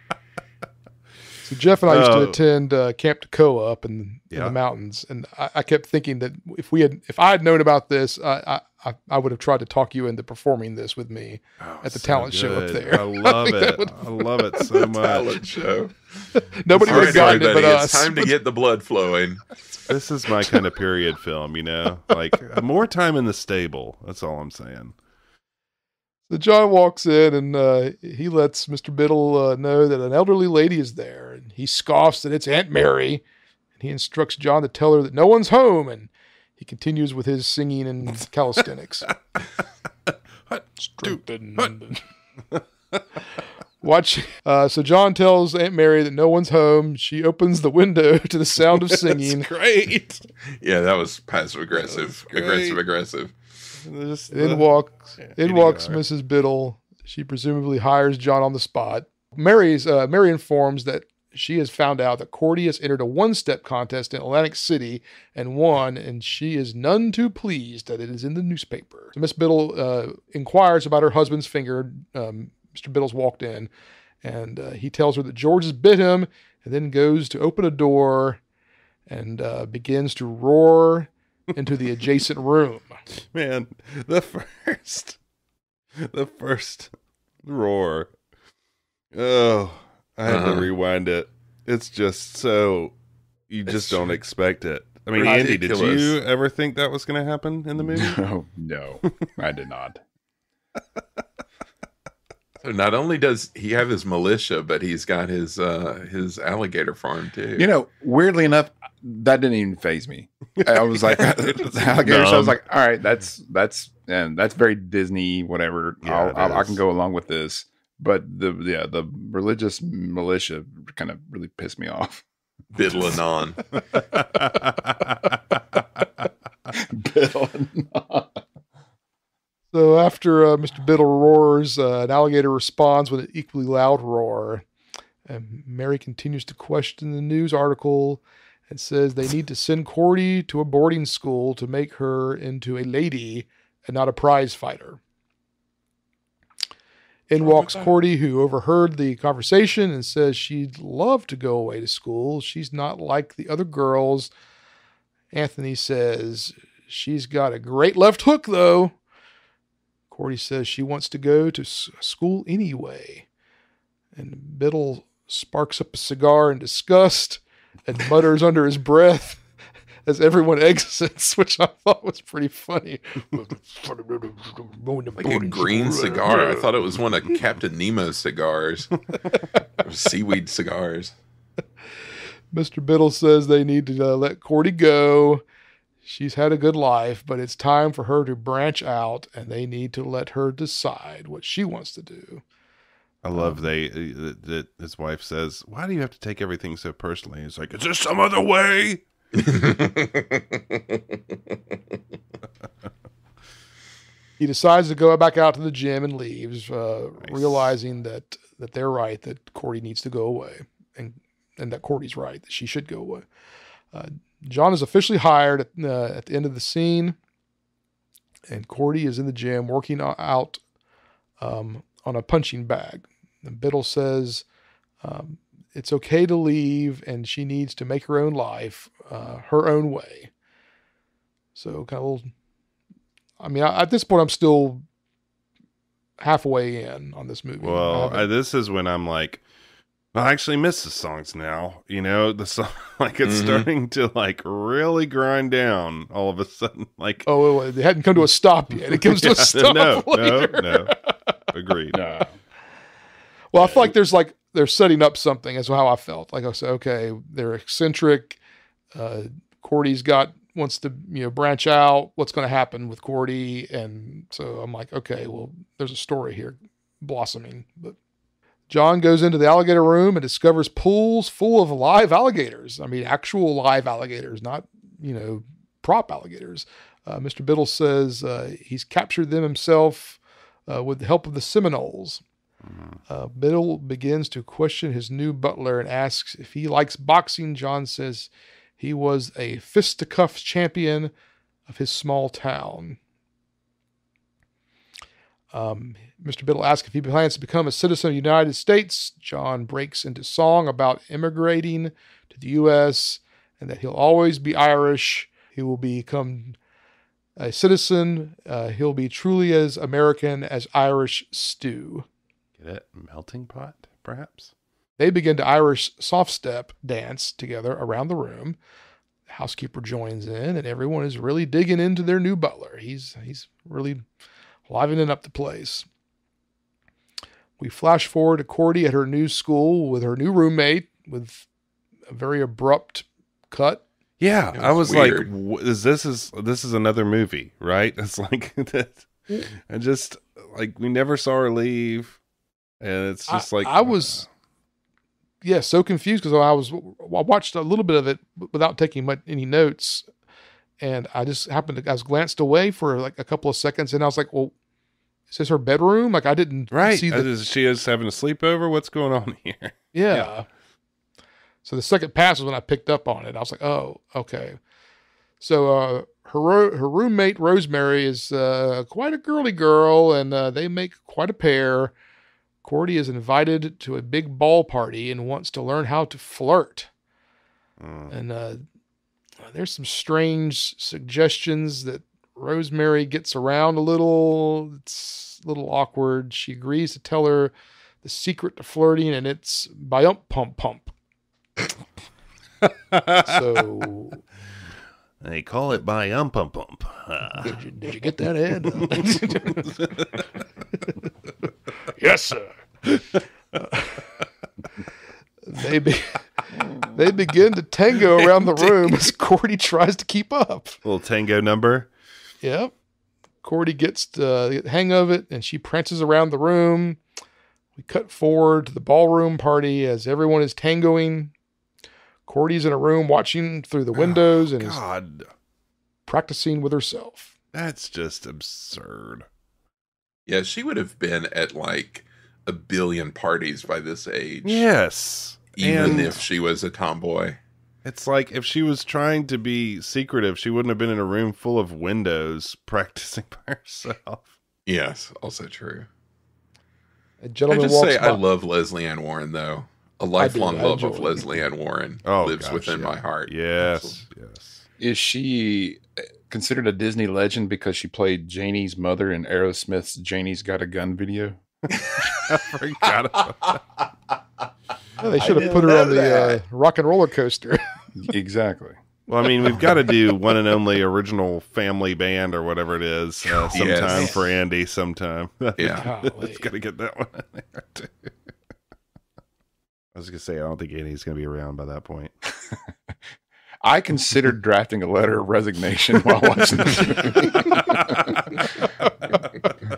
So Jeff and I used Oh. to attend uh, Camp Toccoa up in, in Yeah. the mountains, and I, I kept thinking that if we had, if I had known about this, I I, I would have tried to talk you into performing this with me Oh, at the so talent show up good. there. I love think that it. would- I love it so much. Talent show. Nobody All would right, have gotten it everybody, but it's us. time to get the blood flowing. This is my kind of period film, you know? Like, more time in the stable. That's all I'm saying. So John walks in and uh, he lets Mister Biddle uh, know that an elderly lady is there. And he scoffs that it's Aunt Mary. And he instructs John to tell her that no one's home. And he continues with his singing and calisthenics. Strengthen. Watch. Uh, so John tells Aunt Mary that no one's home. She opens the window to the sound of singing. That's great. Yeah, that was passive aggressive, great. aggressive, aggressive. Just, In uh, walks, yeah, in P D walks R. Missus Biddle. She presumably hires John on the spot. Mary's uh, Mary informs that she has found out that Cordy has entered a one-step contest in Atlantic City and won, and she is none too pleased that it is in the newspaper. So Miss Biddle uh, inquires about her husband's finger. Um, Mister Biddle's walked in, and uh, he tells her that George has bit him, and then goes to open a door and uh, begins to roar into the adjacent room. Man, the first, the first roar. Oh, I had Uh-huh. to rewind it. It's just so, you just It's don't expect it. I mean, Andy, did ridiculous. you ever think that was going to happen in the movie? No, no, I did not. So not only does he have his militia, but he's got his uh, his alligator farm too. You know, weirdly enough, that didn't even faze me. I was like, the alligator. So I was like, all right, that's that's and that's very Disney, whatever. Yeah, I'll, it I'll, I is. can go along with this. But the yeah, the religious militia kind of really pissed me off. Biddling on. So after uh, Mister Biddle roars, uh, an alligator responds with an equally loud roar. And Mary continues to question the news article and says they need to send Cordy to a boarding school to make her into a lady and not a prize fighter. In walks Cordy, who overheard the conversation and says she'd love to go away to school. She's not like the other girls. Anthony says she's got a great left hook, though. Cordy says she wants to go to s- school anyway. And Biddle sparks up a cigar in disgust and mutters under his breath as everyone exits, which I thought was pretty funny. Like a green cigar. I thought it was one of Captain Nemo's cigars. Or seaweed cigars. Mister Biddle says they need to uh, let Cordy go. She's had a good life, but it's time for her to branch out, and they need to let her decide what she wants to do. I love they that that his wife says, "Why do you have to take everything so personally?" It's like, "Is there some other way?" He decides to go back out to the gym and leaves, uh, Nice. realizing that that they're right, that Cordy needs to go away, and and that Cordy's right, that she should go away. Uh, John is officially hired at, uh, at the end of the scene, and Cordy is in the gym working out um, on a punching bag. And Biddle says um, it's okay to leave, and she needs to make her own life, uh, her own way. So kind of a little, I mean, I, at this point, I'm still halfway in on this movie. Well, I I, this is when I'm like, I actually miss the songs now. You know, the song, like it's Mhm. starting to like really grind down all of a sudden. Like, oh, it, it hadn't come to a stop yet. It comes to yeah, a stop no, later. no, no, agreed. No. Well, I feel like there's like they're setting up something. That's how I felt. Like I said, okay, they're eccentric. Uh, Cordy's got wants to you know branch out. What's going to happen with Cordy? And so I'm like, okay, well, there's a story here blossoming. But John goes into the alligator room and discovers pools full of live alligators. I mean, actual live alligators, not you know prop alligators. Uh, Mister Biddle says uh, he's captured them himself uh, with the help of the Seminoles. Uh, Biddle begins to question his new butler and asks if he likes boxing. John says he was a fisticuffs champion of his small town. Um, Mister Biddle asks if he plans to become a citizen of the United States. John breaks into song about immigrating to the U S and that he'll always be Irish. He will become a citizen. Uh, he'll be truly as American as Irish stew. Get it? Melting pot, perhaps? They begin to Irish soft step dance together around the room. The housekeeper joins in, and everyone is really digging into their new butler. He's he's really livening up the place. We flash forward to Cordy at her new school with her new roommate, with a very abrupt cut. Yeah, was I was weird. like, w- "Is this is this is another movie, right?" It's like that. I just like we never saw her leave, and it's just I, like I was, yeah, so confused because I was I watched a little bit of it without taking much, any notes, and I just happened to I was glanced away for like a couple of seconds, and I was like, "Well, is this her bedroom?" Like I didn't right. see the Is she is having a sleepover. What's going on here? yeah. Yeah. So the second pass was when I picked up on it. I was like, "Oh, okay." So uh, her ro- her roommate Rosemary is uh, quite a girly girl, and uh, they make quite a pair. Cordy is invited to a big ball party and wants to learn how to flirt. Mm. And uh, there's some strange suggestions that Rosemary gets around a little. It's a little awkward. She agrees to tell her the secret to flirting, and it's by-ump pump pump. So They call it by um pump pump. Uh, did you, did you get that, Ed? Yes, sir. Uh, they be, they begin to tango around the room as Cordy tries to keep up. little tango number. Yep. Cordy gets the hang of it, and she prances around the room. We cut forward to the ballroom party as everyone is tangoing. Cordy's in a room watching through the windows Oh, and is God, practicing with herself. that's just absurd. Yeah, she would have been at like a billion parties by this age. Yes, Even and if she was a tomboy. it's like if she was trying to be secretive, she wouldn't have been in a room full of windows practicing by herself. Yes, also true. A I gentleman just walks say by. I love Leslie Ann Warren, though. A lifelong I love of enjoy it. Leslie Ann Warren Oh, lives gosh, within yeah. my heart. Yes, yes. Is she considered a Disney legend because she played Janie's mother in Aerosmith's "Janie's Got a Gun" video? I forgot about that. Yeah, they should I have put her didn't on know the uh, that. rock and roller coaster. Exactly. Well, I mean, we've got to do one and only original family band or whatever it is uh, sometime Yes. for Andy sometime. Yeah. Golly. Got to get that one in there, too. I was going to say, I don't think Andy's going to be around by that point. I considered drafting a letter of resignation while watching this movie.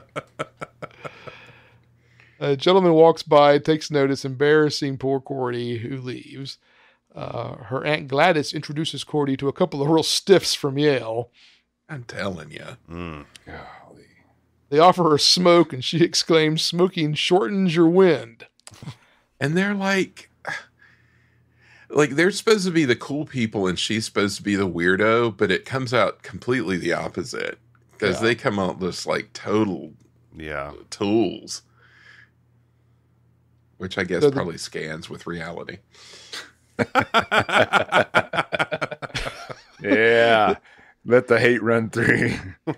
A gentleman walks by, takes notice, embarrassing poor Cordy, who leaves. Uh, her Aunt Gladys introduces Cordy to a couple of real stiffs from Yale. I'm telling you. Mm. Golly. They offer her a smoke, and she exclaims, "Smoking shortens your wind." And they're like, like they're supposed to be the cool people and she's supposed to be the weirdo, but it comes out completely the opposite because Yeah. they come out just like total Yeah. tools, which I guess So the- probably scans with reality. Yeah. Let the hate run through.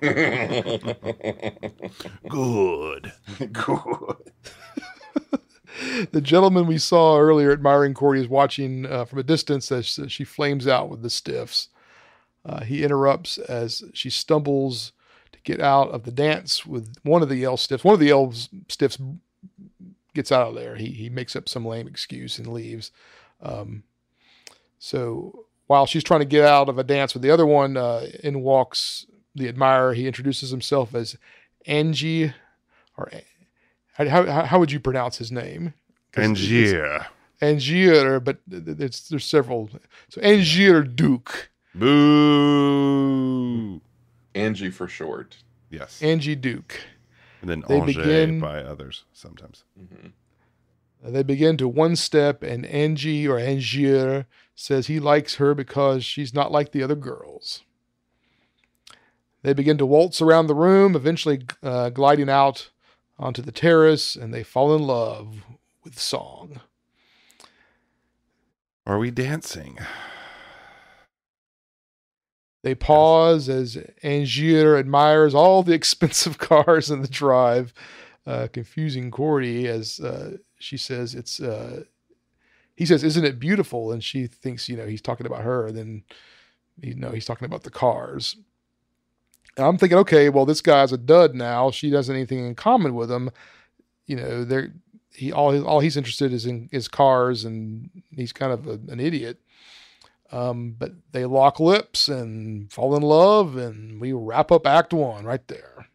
Good. Cool. The gentleman we saw earlier admiring Cordy is watching uh, from a distance as she flames out with the stiffs. Uh, he interrupts as she stumbles to get out of the dance with one of the Yale stiffs. One of the Yale stiffs gets out of there. He he makes up some lame excuse and leaves. Um, so while she's trying to get out of a dance with the other one, uh, in walks the admirer. He introduces himself as Angie, or how how, how would you pronounce his name? 'Cause Angier. Angier, but there's there's several. So Angier Duke, Boo. Angie for short. Yes. Angie Duke. And then they Angers begin- by others sometimes. Mm-hmm. They begin to one step, and Angie or Angier says he likes her because she's not like the other girls. They begin to waltz around the room, eventually uh, gliding out onto the terrace, and they fall in love with song. Are we dancing? They pause as Angier admires all the expensive cars in the drive, uh, confusing Cordy as uh, she says it's uh, he says, "Isn't it beautiful?" And she thinks, you know, he's talking about her. And then, you know, he's talking about the cars. And I'm thinking, okay, well, this guy's a dud now. She doesn't have anything in common with him. You know, they're, he, all, all he's interested is in his cars, and he's kind of a, an idiot. Um, but they lock lips and fall in love, and we wrap up act one right there.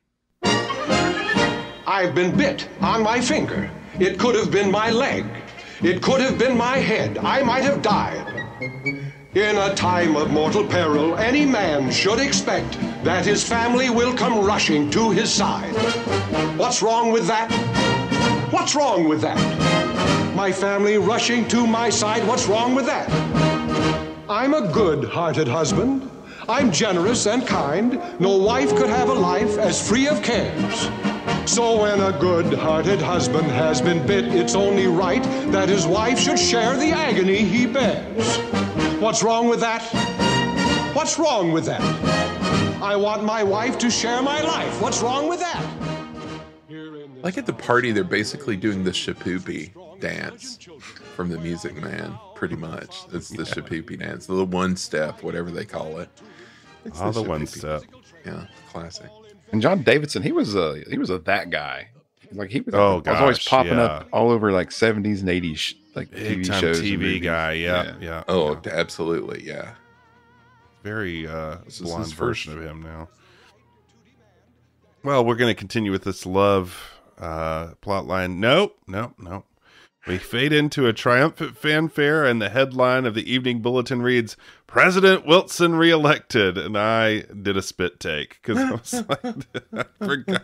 I've been bit on my finger. It could have been my leg. It could have been my head. I might have died. In a time of mortal peril, any man should expect that his family will come rushing to his side. What's wrong with that? What's wrong with that? My family rushing to my side, what's wrong with that? I'm a good-hearted husband. I'm generous and kind. No wife could have a life as free of cares. So when a good-hearted husband has been bit, it's only right that his wife should share the agony he bears. What's wrong with that? What's wrong with that? I want my wife to share my life. What's wrong with that? Like at the party, they're basically doing the shapoopy dance from the Music Man, pretty much. It's the yeah. shapoopy dance, the one step, whatever they call it. It's oh, the, the one step. Yeah, classic. And John Davidson, he was a he was a that guy. Like he was, oh, was always popping yeah. up all over like seventies and eighties like Big T V time shows. T V guy, yeah, yeah. yeah. Oh, yeah. absolutely, yeah. Very uh, this blonde is version of him now. Well, we're going to continue with this love uh, plot line. Nope, nope, nope. We fade into a triumphant fanfare, and the headline of the evening bulletin reads, "President Wilson reelected." And I did a spit take because I was like, I forgot.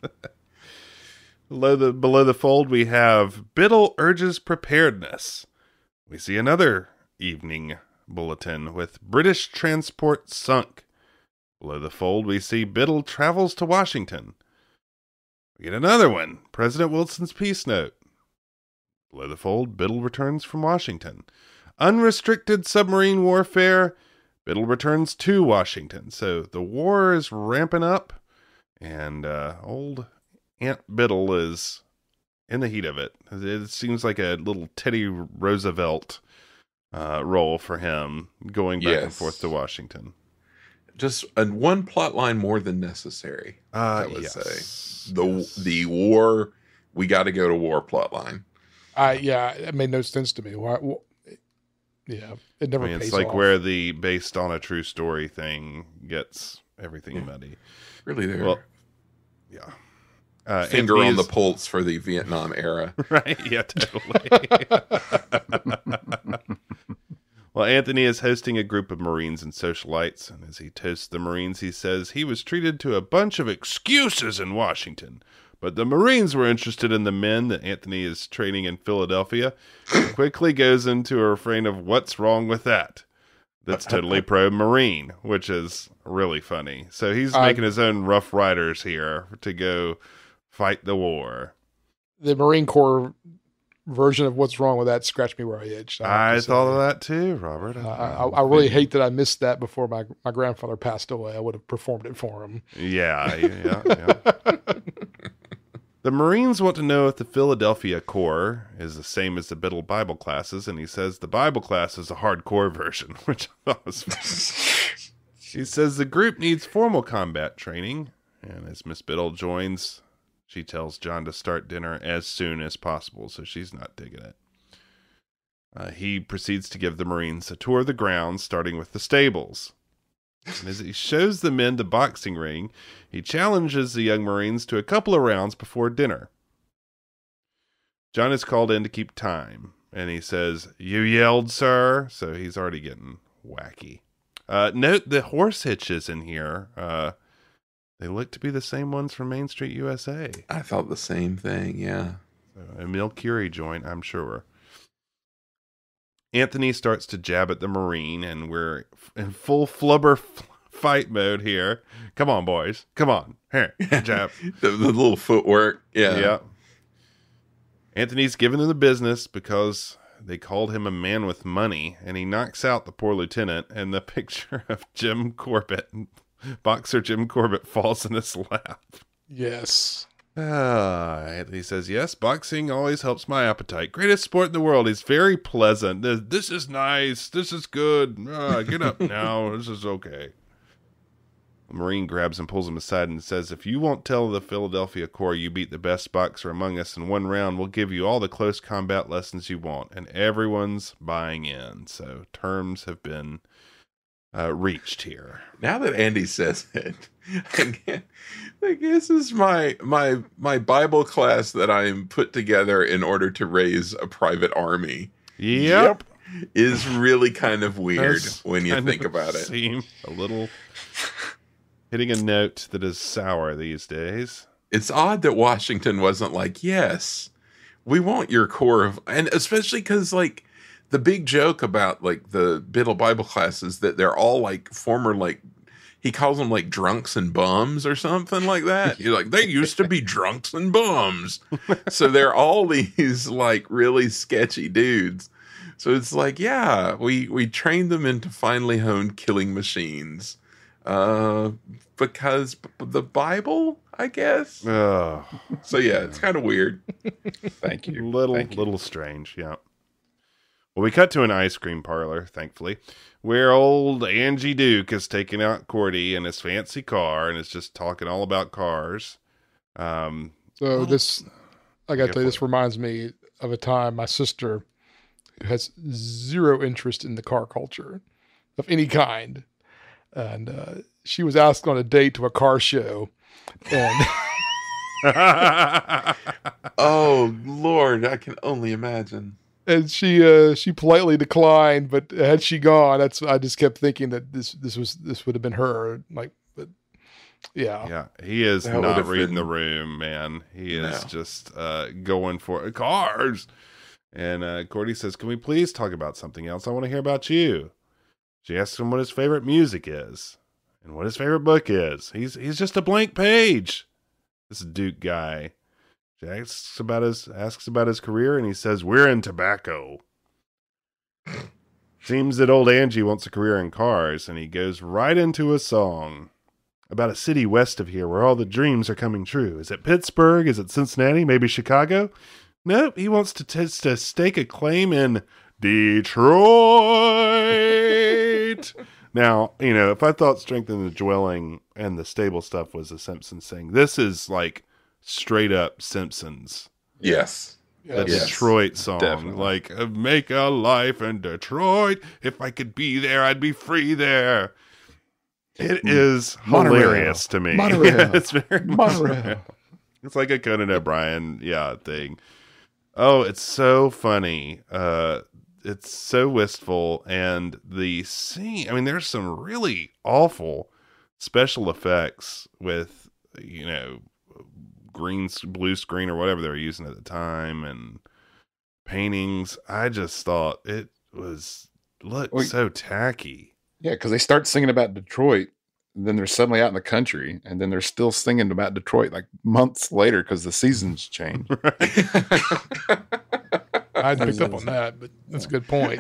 Below the, below the fold, we have Biddle urges preparedness. We see another evening bulletin with British transport sunk. Below the fold, we see Biddle travels to Washington. We get another one, President Wilson's peace note. Below the fold, Biddle returns from Washington. Unrestricted submarine warfare. Biddle returns to Washington. So the war is ramping up, and uh, old Aunt Biddle is in the heat of it. It seems like a little Teddy Roosevelt uh, role for him, going back yes. and forth to Washington. Just a, one plot line more than necessary, uh, I would yes. say. The yes. the war, we got to go to war plot line. Uh, yeah, it made no sense to me. Why? Well, yeah, it never. I mean, pays it's like off. where the based on a true story thing gets everything yeah. muddy. Really, there. Well, yeah. Uh, Finger Anthony on is, the pulse for the Vietnam era, right? Yeah, totally. Well, Anthony is hosting a group of Marines and socialites, and as he toasts the Marines, he says he was treated to a bunch of excuses in Washington. But the Marines were interested in the men that Anthony is training in Philadelphia. He quickly goes into a refrain of what's wrong with that. That's totally pro-Marine, which is really funny. So he's uh, making his own Rough Riders here to go fight the war. The Marine Corps version of what's wrong with that scratched me where I itched. I, I thought of that too, Robert. I, I, I really hate that I missed that before my, my grandfather passed away. I would have performed it for him. Yeah, yeah, yeah. The Marines want to know if the Philadelphia Corps is the same as the Biddle Bible classes, and he says the Bible class is a hardcore version, which I thought was funny. He says the group needs formal combat training, and as Miss Biddle joins, she tells John to start dinner as soon as possible, so she's not digging it. Uh, he proceeds to give the Marines a tour of the grounds, starting with the stables. And as he shows the men the boxing ring, he challenges the young Marines to a couple of rounds before dinner. John is called in to keep time, and he says, "You yelled, sir?" So he's already getting wacky. Uh, note the horse hitches in here. Uh, they look to be the same ones from Main Street, U S A. I thought the same thing, yeah. So a Mill Curie joint, I'm sure. Anthony starts to jab at the Marine, and we're in full flubber f- fight mode here. Come on, boys. Come on. Here, jab. the, the little footwork. Yeah. Yeah. Anthony's giving him the business because they called him a man with money, and he knocks out the poor lieutenant, and the picture of Jim Corbett, boxer Jim Corbett, falls in his lap. Yes. Uh, he says, yes, boxing always helps my appetite. Greatest sport in the world. He's very pleasant. This, this is nice. This is good. Uh, get up now. This is okay. The Marine grabs and pulls him aside and says, if you won't tell the Philadelphia Corps you beat the best boxer among us in one round, we'll give you all the close combat lessons you want. And everyone's buying in. So terms have been uh, reached here. Now that Andy says it, I guess this is my my my Bible class that I'm put together in order to raise a private army. Yep. Is really kind of weird Does when you kind think of about it. Seem a little hitting a note that is sour these days. It's odd that Washington wasn't like, yes, we want your core of, and especially because like the big joke about like the Biddle Bible class is that they're all like former like. He calls them like drunks and bums or something like that. You're like, they used to be drunks and bums. So they're all these like really sketchy dudes. So it's like, yeah, we, we trained them into finely honed killing machines. Uh, because b- the Bible, I guess. Oh, So yeah, it's kind of weird. Thank you. little, Thank you. little strange. Yeah. Well, we cut to an ice cream parlor, thankfully, where old Angie Duke is taking out Cordy in his fancy car and is just talking all about cars. Um, So this, I got to tell you, for this reminds me of a time my sister, who has zero interest in the car culture of any kind, and uh, she was asked on a date to a car show, and Oh Lord, I can only imagine. and she uh, she politely declined. But had she gone, that's I just kept thinking that this this was this would have been her. Like, but yeah, yeah, he is That would not have reading been- the room, man. He is No. just uh, going for cars. And uh, Cordy says, can we please talk about something else? I want to hear about you. She asks him what his favorite music is and what his favorite book is. He's he's just a blank page. This Duke guy. She asks about his asks about his career, and he says, we're in tobacco. Seems that old Angie wants a career in cars, and he goes right into a song about a city west of here where all the dreams are coming true. Is it Pittsburgh? Is it Cincinnati? Maybe Chicago? Nope, he wants to, t- to stake a claim in Detroit. Now, you know, if I thought Strength in the Dwelling and the stable stuff was a Simpsons thing, this is like straight up Simpsons. Yes. The Yes. Detroit song. Definitely. Like, uh, make a life in Detroit. If I could be there, I'd be free there. It is Monorail. hilarious to me. Monorail. Yeah, it's very Monorail. monorail. It's like a Conan O'Brien, yeah, thing. Oh, it's so funny. Uh, it's so wistful, and the scene. I mean, there's some really awful special effects with, you know, green, blue screen or whatever they were using at the time, and paintings. I just thought it was looked Wait. so tacky. Yeah, because they start singing about Detroit, and then they're suddenly out in the country, and then they're still singing about Detroit like months later because the seasons change. I hadn't picked up on that, but that's a good point.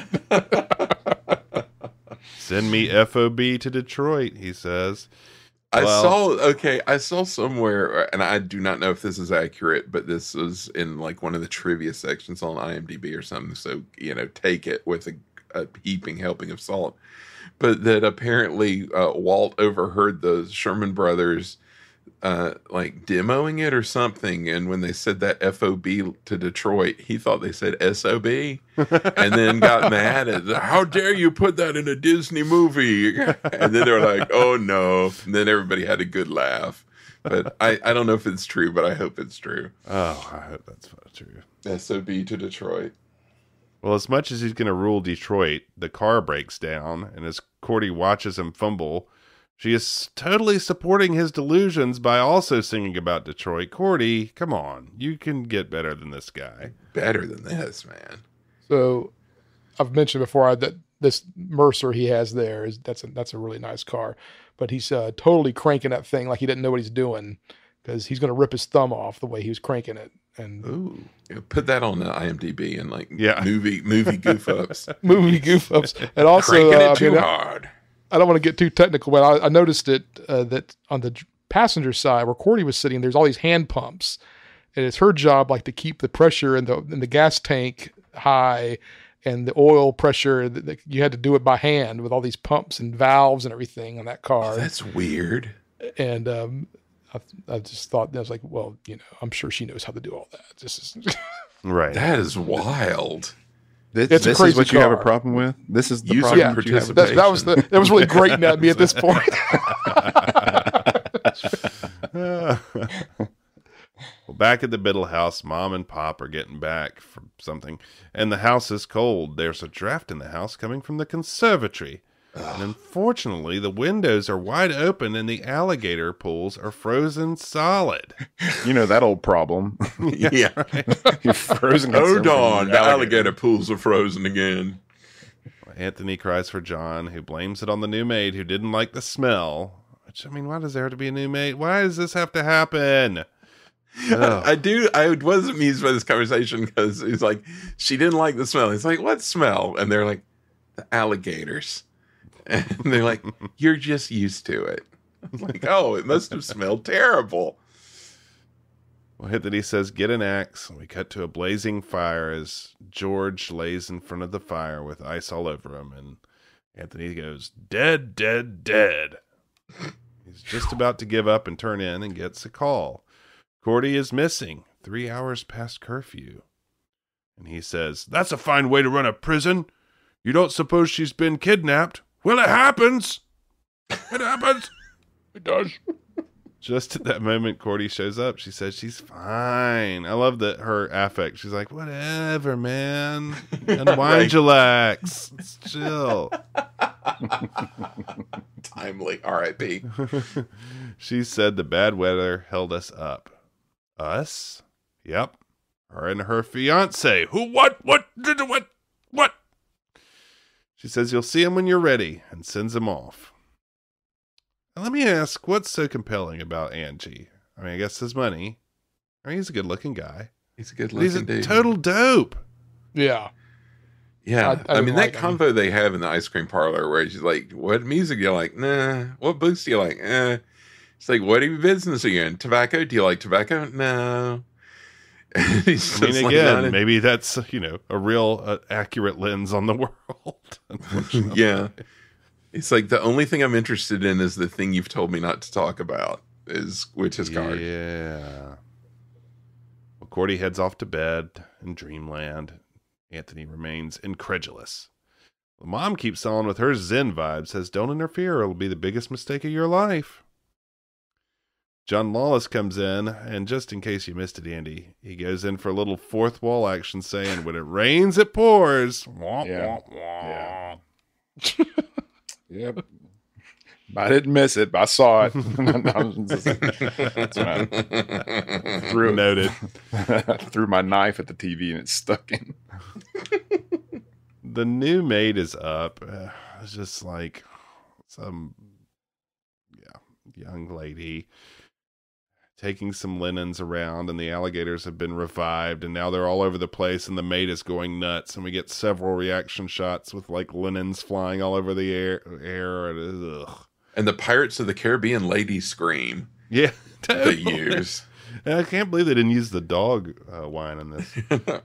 Send me F O B to Detroit, he says. I Well- saw, okay, I saw somewhere, and I do not know if this is accurate, but this was in like one of the trivia sections on IMDb or something. So, you know, take it with a, a heaping helping of salt. But that apparently uh, Walt overheard the Sherman Brothers uh, like demoing it or something. And when they said that F O B to Detroit, he thought they said S O B and then got mad at, how dare you put that in a Disney movie? And then they're like, oh no. And then everybody had a good laugh. But I, I don't know if it's true, but I hope it's true. Oh, I hope that's true. S O B to Detroit. Well, as much as he's going to rule Detroit, the car breaks down, and as Cordy watches him fumble, she is totally supporting his delusions by also singing about Detroit. Cordy, come on. You can get better than this guy. Better than this, man. So I've mentioned before I, that this Mercer he has there is that's a that's a really nice car, but he's uh, totally cranking that thing like he didn't know what he's doing because he's going to rip his thumb off the way he was cranking it. And Ooh. Yeah, put that on the IMDb and like Yeah. movie movie goof ups. movie goof ups, and also Cranking uh, it I too mean, I- hard. I don't want to get too technical, but I, I noticed it uh, that on the passenger side where Cordy was sitting, there's all these hand pumps, and it's her job like to keep the pressure in the in the gas tank high, and the oil pressure. The, the, you had to do it by hand with all these pumps and valves and everything on that car. Oh, that's weird. And um, I, I just thought, I was like, well, you know, I'm sure she knows how to do all that. This is Right. That is wild. This, It's a this crazy is what you have a car. problem with? This is the User problem yeah, that you have with that, that was the that was really grating at me at this point. Well, back at the Biddle house, Mom and Pop are getting back from something, and the house is cold. There's a draft in the house coming from the conservatory. And unfortunately, the windows are wide open and the alligator pools are frozen solid. You know, that old problem. Yeah. You're frozen. Hold on. The alligator pools are frozen again. Anthony cries for John, who blames it on the new maid who didn't like the smell. Which, I mean, why does there have to be a new maid? Why does this have to happen? Ugh. I do. I was amused by this conversation because it's like, she didn't like the smell. It's like, what smell? And they're like, the alligators. And they're like, you're just used to it. I'm like, oh, it must have smelled terrible. Well, Anthony says, get an axe. We cut to a blazing fire as George lays in front of the fire with ice all over him. And Anthony goes, dead, dead, dead. He's just about to give up and turn in and gets a call. Cordy is missing, three hours past curfew. And he says, that's a fine way to run a prison. You don't suppose she's been kidnapped? Well, it happens. It happens. It does. Just at that moment, Cordy shows up. She says she's fine. I love that her affect. She's like, whatever, man. Unwind, Right. chillax. It's chill. Timely. R I P She said the bad weather held us up. Us? Yep. Her and her fiance. Who, what, what, did, what, what? She says you'll see him when you're ready and sends him off. Now, let me ask, what's so compelling about Angie? I mean, I guess his money. I mean, he's a good-looking guy. He's a good But he's a looking dude. total dope. Yeah. Yeah. I- I I, didn't mean, like that him. convo they have in the ice cream parlor where she's like, what music do you like? Nah. What books do you like? Eh. It's like, what business are you in? Tobacco? Do you like tobacco? No. He's I mean, just like, again, not in- maybe that's, you know, a real uh, accurate lens on the world. Unfortunately. Yeah. It's like the only thing I'm interested in is the thing you've told me not to talk about, is which is card. Yeah. Well, Cordy heads off to bed in dreamland. Anthony remains incredulous. The mom keeps on with her Zen vibe, says, don't interfere, it'll be the biggest mistake of your life. John Lawless comes in, and just in case you missed it, Andy, he goes in for a little fourth wall action saying, when it rains, it pours. Wah, Yeah. wah, wah. Yeah. Yep. I didn't miss it, but I saw it. That's when I threw, Noted. threw my knife at the T V and it stuck in. The new maid is up. Uh, it's just like some, yeah, young lady taking some linens around, and the alligators have been revived, and now they're all over the place, and the maid is going nuts, and we get several reaction shots with like linens flying all over the air. air and, ugh. And the Pirates of the Caribbean lady scream Yeah, they totally. use. And I can't believe they didn't use the dog uh, whine in this.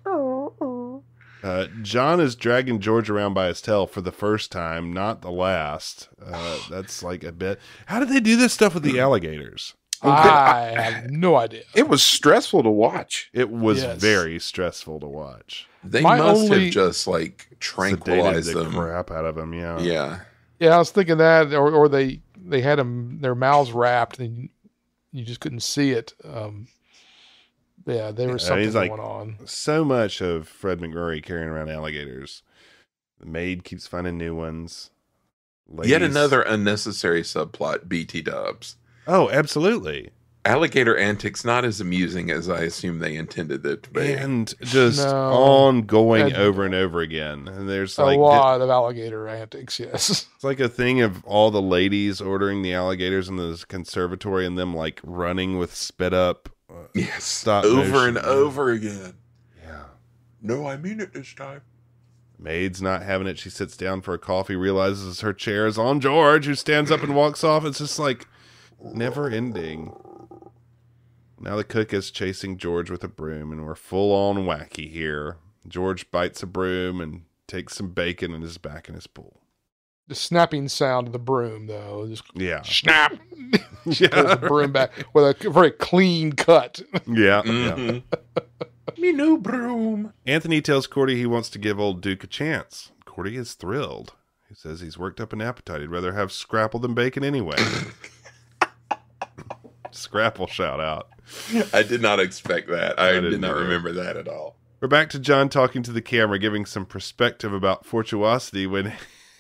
Uh, John is dragging George around by his tail for the first time, not the last. Uh, that's like a bit. How did they do this stuff with the alligators? I have no idea. It was stressful to watch. It was Yes. very stressful to watch. They My must only- have just like Sedated tranquilized the them. crap out of them. Yeah. Yeah. Yeah, I was thinking that, or or they they had them their mouths wrapped and you just couldn't see it. Um, yeah, there was Yeah, something he's like- going on. So much of Fred MacMurray carrying around alligators. The maid keeps finding new ones. Yet Ladies- another unnecessary subplot, B T dubs. Oh, absolutely. Alligator antics not as amusing as I assume they intended it to be. And just No. ongoing And- over and over again. And there's A like lot of alligator antics, yes. it's like a thing of all the ladies ordering the alligators in the conservatory and them like running with sped up uh, Yes. stop over motion. and over again. Yeah. No, I mean it this time. Maid's not having it. She sits down for a coffee, realizes her chair is on George, who stands up and walks off. It's just like, Never ending. Now the cook is chasing George with a broom, and we're full on wacky here. George bites a broom and takes some bacon and is back in his pool. The snapping sound of the broom, though, just Yeah. snap. Yeah. Pulls the broom back with a very clean cut. Yeah. Mm-hmm. Yeah. Me new broom. Anthony tells Cordy he wants to give old Duke a chance. Cordy is thrilled. He says he's worked up an appetite. He'd rather have scrapple than bacon anyway. Scrapple shout out. I did not expect that. I, I did didn't not either. remember that at all. We're back to John talking to the camera, giving some perspective about fortuosity when...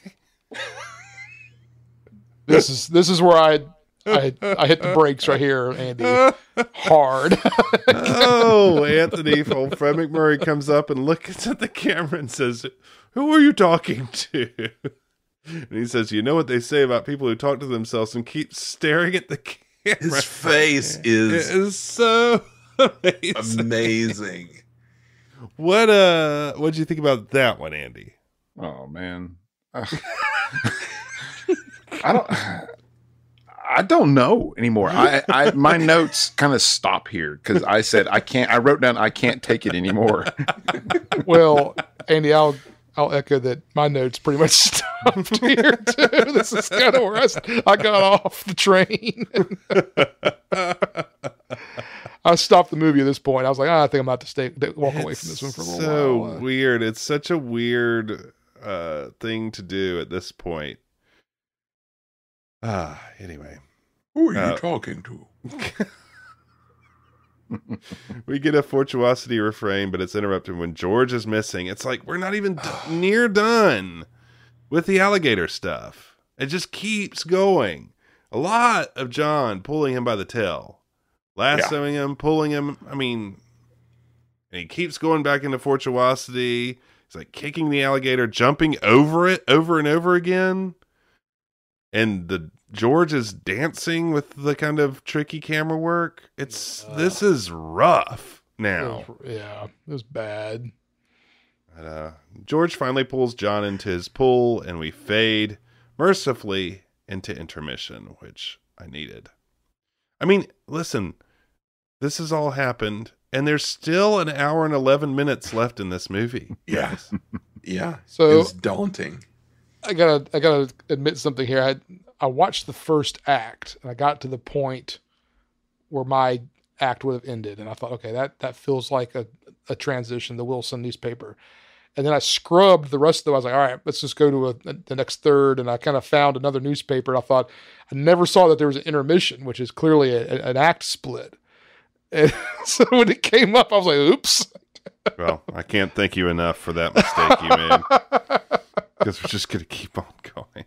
This is this is where I I I hit the brakes right here, Andy. Hard. Oh, Anthony from Fred MacMurray comes up and looks at the camera and says, "Who are you talking to?" And he says, "You know what they say about people who talk to themselves and keep staring at the camera." His face It is is so amazing. amazing. What uh what did you think about that one, Andy? Oh man, Uh, I don't. I don't know anymore. I, I my notes kind of stop here because I said I can't. I wrote down I can't take it anymore. Well, Andy, I'll I'll echo that. My notes pretty much stopped here too. This is kind of where I, s- I got off the train. I stopped the movie at this point. I was like, oh, I think I'm about to stay walk away from this one for a little so while. Uh, weird. It's such a weird uh thing to do at this point. Ah, anyway. Who are you Uh, talking to? We get a fortuosity refrain, but it's interrupted when George is missing. It's like we're not even d- near done with the alligator stuff. It just keeps going. A lot of John pulling him by the tail, lassoing him, pulling him. I mean, and he keeps going back into fortuosity. He's like kicking the alligator, jumping over it over and over again. And the George is dancing with the kind of tricky camera work. It's Yeah. this is rough it now. was- yeah, it was bad. But, uh, George finally pulls John into his pool, and we fade mercifully into intermission, which I needed. I mean, listen, this has all happened, and there's still an hour and eleven minutes left in this movie. Yeah. Yeah. So- it's daunting. I gotta I gotta admit something here. I I watched the first act and I got to the point where my act would have ended, and I thought, okay, that that feels like a, a transition, the Wilson newspaper. And then I scrubbed the rest of the. I was like, all right, let's just go to a, the next third, and I kind of found another newspaper. And I thought I never saw that there was an intermission, which is clearly a, a- an act split. And so when it came up, I was like, oops. Well, I can't thank you enough for that mistake you made. Because we're just going to keep on going.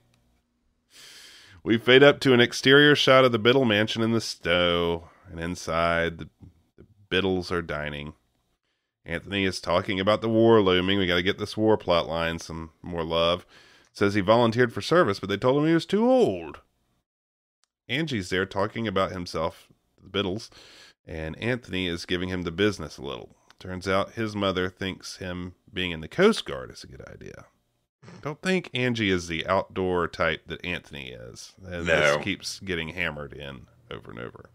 We fade up to an exterior shot of the Biddle mansion in the Stowe. And inside, the, the Biddles are dining. Anthony is talking about the war looming. We got to get this war plot line some more love. Says he volunteered for service, but they told him he was too old. Angie's there talking about himself, the Biddles. And Anthony is giving him the business a little. Turns out his mother thinks him being in the Coast Guard is a good idea. Don't think Angie is the outdoor type that Anthony is. And No. this keeps getting hammered in over and over.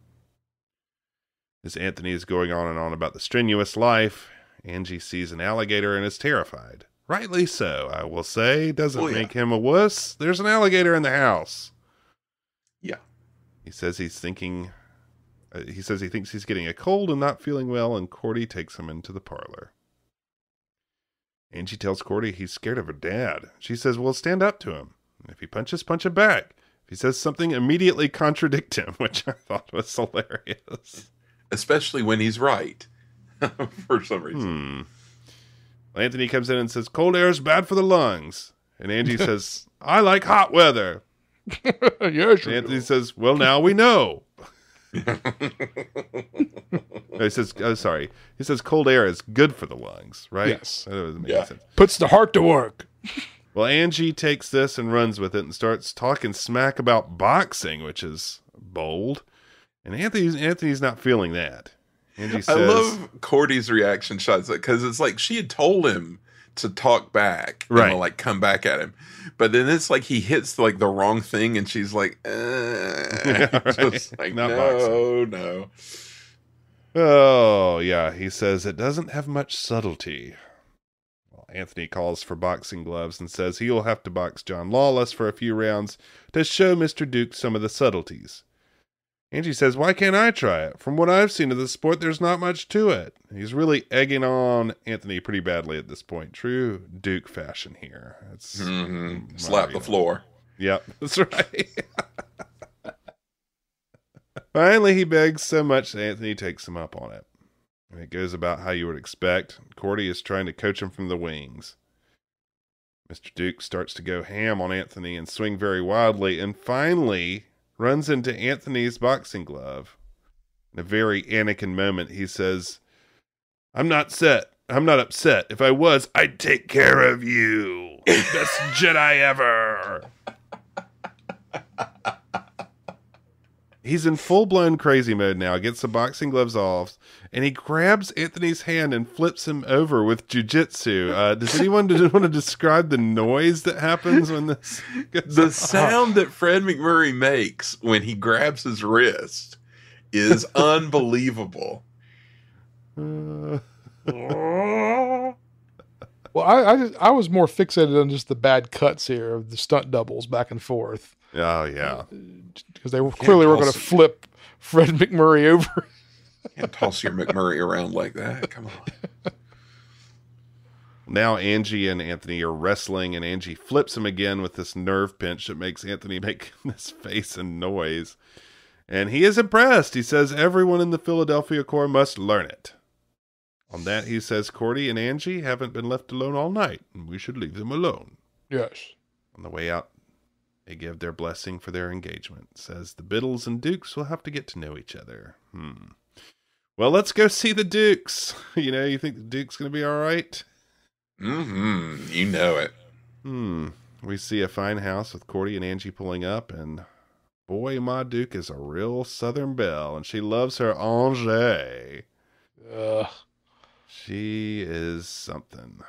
As Anthony is going on and on about the strenuous life, Angie sees an alligator and is terrified. Rightly so, I will say. Doesn't Oh, yeah. make him a wuss. There's an alligator in the house. Yeah. He says he's thinking... Uh, he says he thinks he's getting a cold and not feeling well, and Cordy takes him into the parlor. Angie tells Cordy he's scared of her dad. She says, well, stand up to him. If he punches, punch him back. If he says something, immediately contradict him, which I thought was hilarious. Especially when he's right. For some reason. Hmm. Well, Anthony comes in and says, cold air is bad for the lungs. And Angie says, I like hot weather. Yeah, sure. Anthony says, well, now we know. No, he says, oh, sorry. He says cold air is good for the lungs, right? Yes. That doesn't make Yeah. sense. Puts the heart to work. Well, Angie takes this and runs with it and starts talking smack about boxing, which is bold. And Anthony's, Anthony's not feeling that. Angie says, I love Cordy's reaction shots because it's like she had told him to talk back, you Right. know, like come back at him, but then it's like he hits like the wrong thing, and she's like, uh, Yeah, right. just like Not no, no. Oh, yeah. He says it doesn't have much subtlety. Well, Anthony calls for boxing gloves and says he'll have to box John Lawless for a few rounds to show Mister Duke some of the subtleties. Angie says, why can't I try it? From what I've seen of the sport, there's not much to it. He's really egging on Anthony pretty badly at this point. True Duke fashion here. It's mm-hmm. Slap the floor. Yep, that's right. Finally, he begs so much that Anthony takes him up on it. And it goes about how you would expect. Cordy is trying to coach him from the wings. Mister Duke starts to go ham on Anthony and swing very wildly, and finally runs into Anthony's boxing glove. In a very Anakin moment, he says, I'm not set. I'm not upset. If I was, I'd take care of you. Best Jedi ever. He's in full-blown crazy mode now, gets the boxing gloves off, and he grabs Anthony's hand and flips him over with jujitsu. Uh, does anyone want to describe the noise that happens when this goes The off? sound that Fred MacMurray makes when he grabs his wrist is unbelievable. Uh, Well, I I, just, I was more fixated on just the bad cuts here of the stunt doubles back and forth. oh, yeah. Because they were, clearly were going to toss it. flip Fred MacMurray over. Can't toss your MacMurray around like that. Come on. Now Angie and Anthony are wrestling, and Angie flips him again with this nerve pinch that makes Anthony make this face and noise. And he is impressed. He says everyone in the Philadelphia Corps must learn it. On that, he says Cordy and Angie haven't been left alone all night, and we should leave them alone. Yes. On the way out, they give their blessing for their engagement. Says the Biddles and Dukes will have to get to know each other. Hmm. Well, let's go see the Dukes. You know, you think the Duke's going to be all right? Mm-hmm. You know it. Hmm. We see a fine house with Cordy and Angie pulling up, and boy, my Duke is a real Southern belle, and she loves her Angers. Ugh. She is something.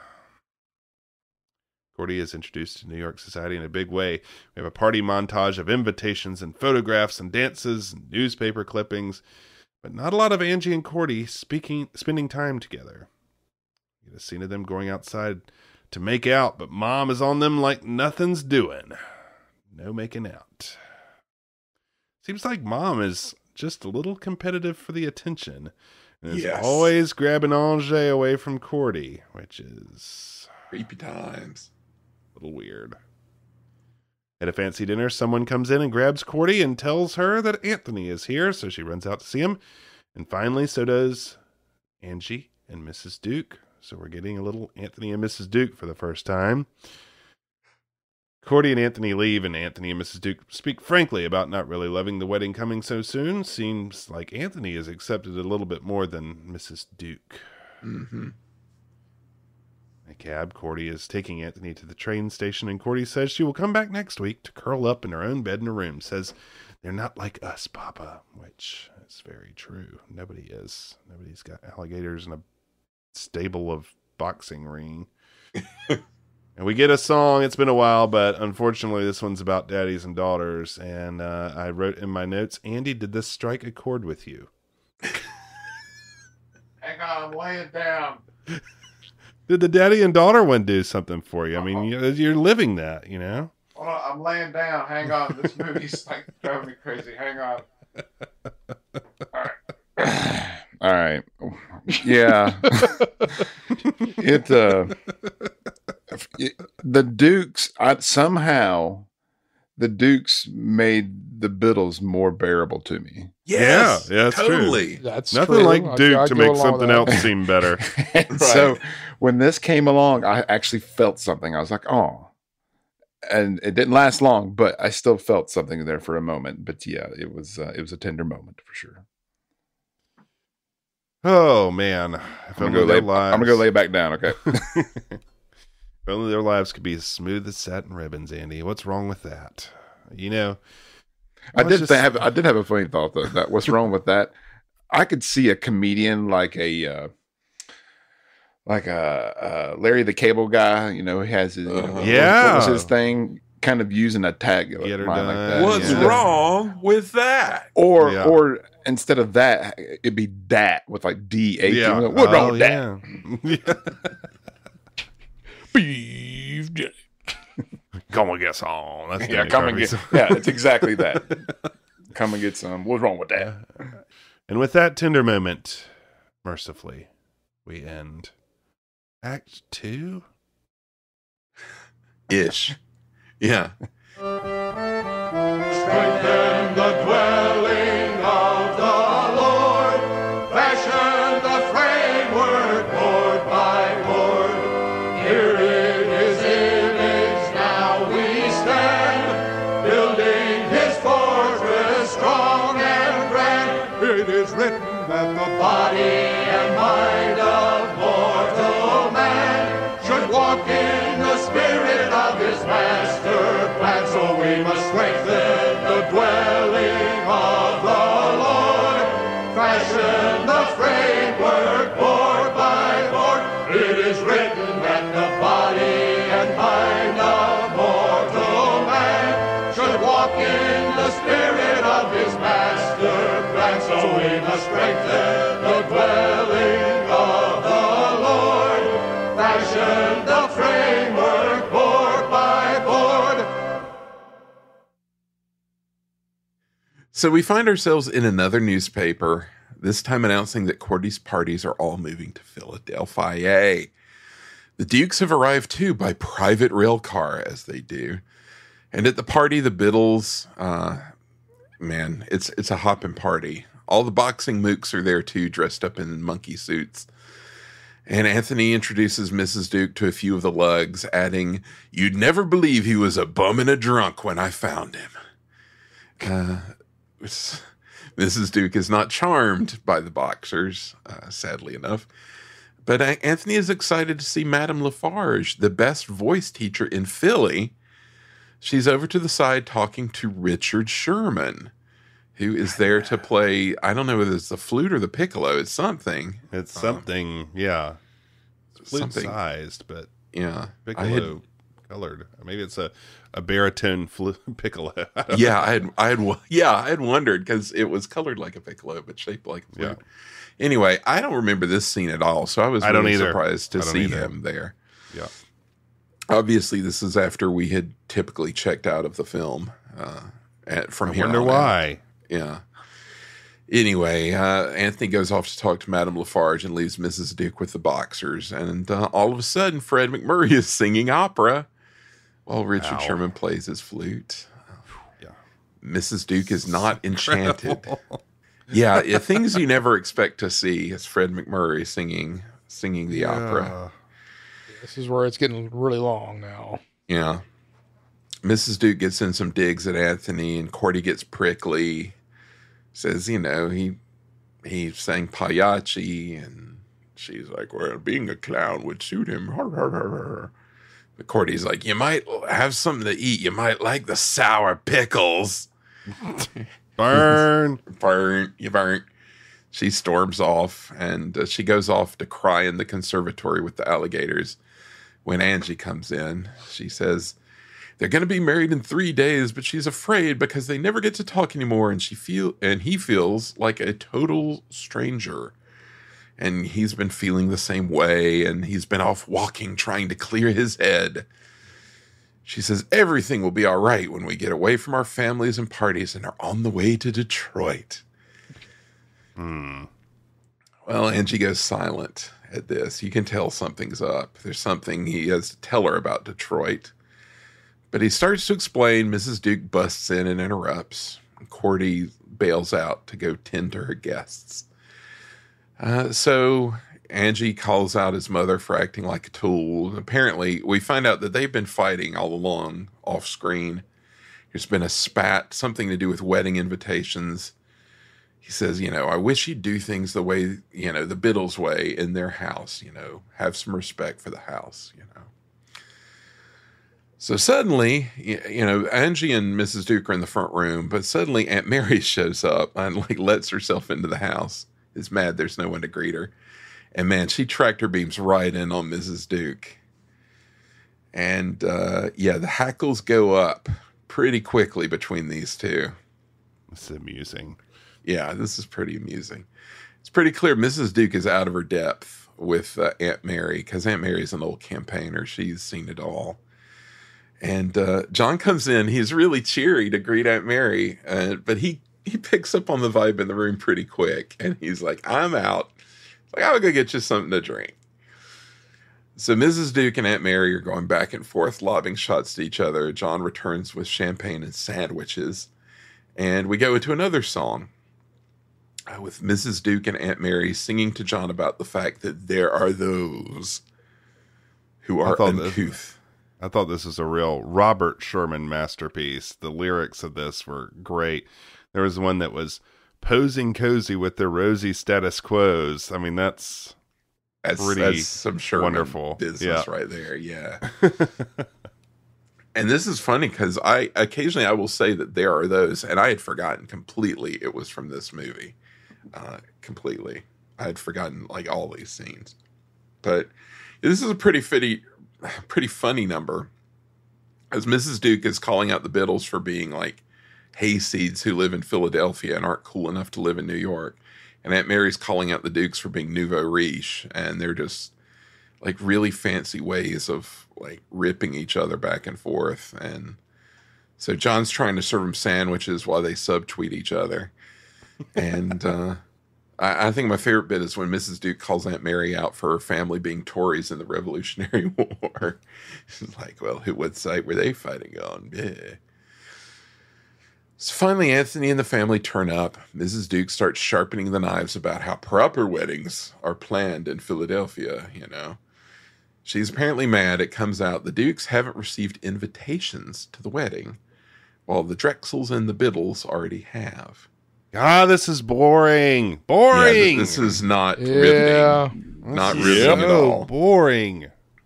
Cordy is introduced to New York society in a big way. We have a party montage of invitations and photographs and dances and newspaper clippings, but not a lot of Angie and Cordy speaking, spending time together. We get a scene of them going outside to make out, but Mom is on them like nothing's doing. No making out. Seems like Mom is just a little competitive for the attention. And is Yes. always grabbing Angers away from Cordy, which is Creepy times. a little weird. At a fancy dinner, someone comes in and grabs Cordy and tells her that Anthony is here, so she runs out to see him. And finally, so does Angie and Missus Duke. So we're getting a little Anthony and Missus Duke for the first time. Cordy and Anthony leave, and Anthony and Missus Duke speak frankly about not really loving the wedding coming so soon. Seems like Anthony has accepted it a little bit more than Missus Duke. Mm-hmm. In a cab, Cordy is taking Anthony to the train station, and Cordy says she will come back next week to curl up in her own bed in her room. Says, they're not like us, Papa, which is very true. Nobody is. Nobody's got alligators in a stable of boxing ring. And we get a song. It's been a while, but unfortunately this one's about daddies and daughters. And uh, I wrote in my notes, Andy, did this strike a chord with you? Hang on, I'm laying down. Did the daddy and daughter one do something for you? I mean, you- you're living that, you know? Hold on, I'm laying down. Hang on. This movie's like driving me crazy. Hang on. All right. All right. Yeah. it, uh, it, the Dukes, I, somehow, the Dukes made the Biddles more bearable to me. Yes, Yeah, yeah, that's true. totally. That's Nothing true. like I- Duke I to go make along with something that. else seem better. And so when this came along, I actually felt something. I was like, oh. And it didn't last long, but I still felt something there for a moment. But yeah, it was uh, it was a tender moment for sure. Oh, man. If I'm gonna, only go their lay, lives, I'm gonna go lay back down, okay? if only their lives could be as smooth as satin ribbons, Andy. What's wrong with that? You know, I let's did just- have I did have a funny thought though. That what's wrong with that? I could see a comedian like a uh, like a uh, Larry the Cable Guy. You know, he has his you know, Uh-huh. what- Yeah. What was his thing? kind of using a tag of Get her mine like done. that. What's Yeah. wrong with that? Or Yeah. or instead of that, it'd be dat with like D H. Yeah. What's wrong Oh, with that? yeah. Yeah. Beef Jerky. Come and get some. That's Yeah, Danny come and Trevor's. get. Yeah, it's exactly that. Come and get some. What's wrong with that? And with that tender moment, mercifully, we end Act Two. Ish. Yeah. Strengthen the dwelling of the Lord. Fashion the framework board by board. Here in his image now we stand, building his fortress strong and grand. It is written that the body and mind of mortal man should walk in the spirit of his master plan. So we must strengthen the dwelling of the Lord, fashion the framework board by board. It is written that the body and mind of mortal man should walk in the spirit of his master plan. So we must strengthen the dwelling of the Lord, fashion the framework board by board. So we find ourselves in another newspaper, this time announcing that Cordy's parties are all moving to Philadelphia. The Dukes have arrived too by private rail car, as they do. And at the party, the Biddles, uh, man, it's it's a hopping party. All the boxing mooks are there too, dressed up in monkey suits. And Anthony introduces Missus Duke to a few of the lugs, adding, "You'd never believe he was a bum and a drunk when I found him." Uh, Missus Duke is not charmed by the boxers, uh, sadly enough. But A- Anthony is excited to see Madame Lafarge, the best voice teacher in Philly. She's over to the side talking to Richard Sherman, who is there to play, I don't know whether it's the flute or the piccolo. It's something. It's something, yeah. It's flute something. sized, but Yeah. I piccolo had, colored. Maybe it's a, a baritone flu- piccolo. I don't yeah, I had, I had, yeah, I had wondered because it was colored like a piccolo, but shaped like a flute. Yeah. Anyway, I don't remember this scene at all, so I was I don't really either. surprised to I don't see either. him there. Yeah. Obviously, this is after we had typically checked out of the film. Uh, at, from I here wonder on out. why. Yeah. Anyway, uh, Anthony goes off to talk to Madame Lafarge and leaves Missus Duke with the boxers. And uh, all of a sudden, Fred MacMurray is singing opera while Richard Ow. Sherman plays his flute. Yeah. Missus Duke is not enchanted. Yeah, yeah, things you never expect to see is Fred MacMurray singing singing the opera. Yeah. This is where it's getting really long now. Yeah. Missus Duke gets in some digs at Anthony, and Cordy gets prickly. Says, you know, he he sang Pagliacci, and she's like, well, being a clown would suit him. But Cordy's like, you might have something to eat. You might like the sour pickles. Burn. Burn, you burnt. She storms off, and uh, she goes off to cry in the conservatory with the alligators. When Angie comes in, she says, they're going to be married in three days, but she's afraid because they never get to talk anymore, and she feel and he feels like a total stranger. And he's been feeling the same way, and he's been off walking, trying to clear his head. She says, everything will be all right when we get away from our families and parties and are on the way to Detroit. Hmm. Well, Angie goes silent at this. You can tell something's up. There's something he has to tell her about Detroit. But he starts to explain. Missus Duke busts in and interrupts. Cordy bails out to go tend to her guests. Uh, so Angie calls out his mother for acting like a tool. Apparently, we find out that they've been fighting all along off screen. There's been a spat, something to do with wedding invitations. He says, you know, I wish you'd do things the way, you know, the Biddles way in their house, you know, have some respect for the house, you know. So suddenly, you know, Angie and Missus Duke are in the front room, but suddenly Aunt Mary shows up and like lets herself into the house. Is mad there's no one to greet her. And man, she tractor beams right in on Missus Duke. And uh, yeah, the hackles go up pretty quickly between these two. It's amusing. Yeah, this is pretty amusing. It's pretty clear Missus Duke is out of her depth with uh, Aunt Mary, because Aunt Mary's an old campaigner. She's seen it all. And uh, John comes in. He's really cheery to greet Aunt Mary, uh, but he, he picks up on the vibe in the room pretty quick. And he's like, I'm out. He's like, I'm going to go get you something to drink. So Missus Duke and Aunt Mary are going back and forth, lobbing shots to each other. John returns with champagne and sandwiches. And we go into another song uh, with Missus Duke and Aunt Mary singing to John about the fact that there are those who are uncouth. This, I thought this was a real Robert Sherman masterpiece. The lyrics of this were great. There was one that was posing cozy with their rosy status quos. I mean, that's... That's, pretty that's some Sherman wonderful business yeah. right there. Yeah. And this is funny because I occasionally I will say that there are those, and I had forgotten completely it was from this movie. Uh, completely. I had forgotten like all these scenes. But this is a pretty fitty, pretty funny number. As Missus Duke is calling out the Biddles for being like hayseeds who live in Philadelphia and aren't cool enough to live in New York. And Aunt Mary's calling out the Dukes for being nouveau riche. And they're just like really fancy ways of like ripping each other back and forth. And so John's trying to serve them sandwiches while they subtweet each other. And uh, I, I think my favorite bit is when Missus Duke calls Aunt Mary out for her family being Tories in the Revolutionary War. She's like, well, who, what side were they fighting on? Yeah. So finally, Anthony and the family turn up. Missus Duke starts sharpening the knives about how proper weddings are planned in Philadelphia, you know. She's apparently mad. It comes out the Dukes haven't received invitations to the wedding, while the Drexels and the Biddles already have. Ah, this is boring. Boring. Yeah, th- this is not Yeah. riveting. Not This is riveting at so all. boring.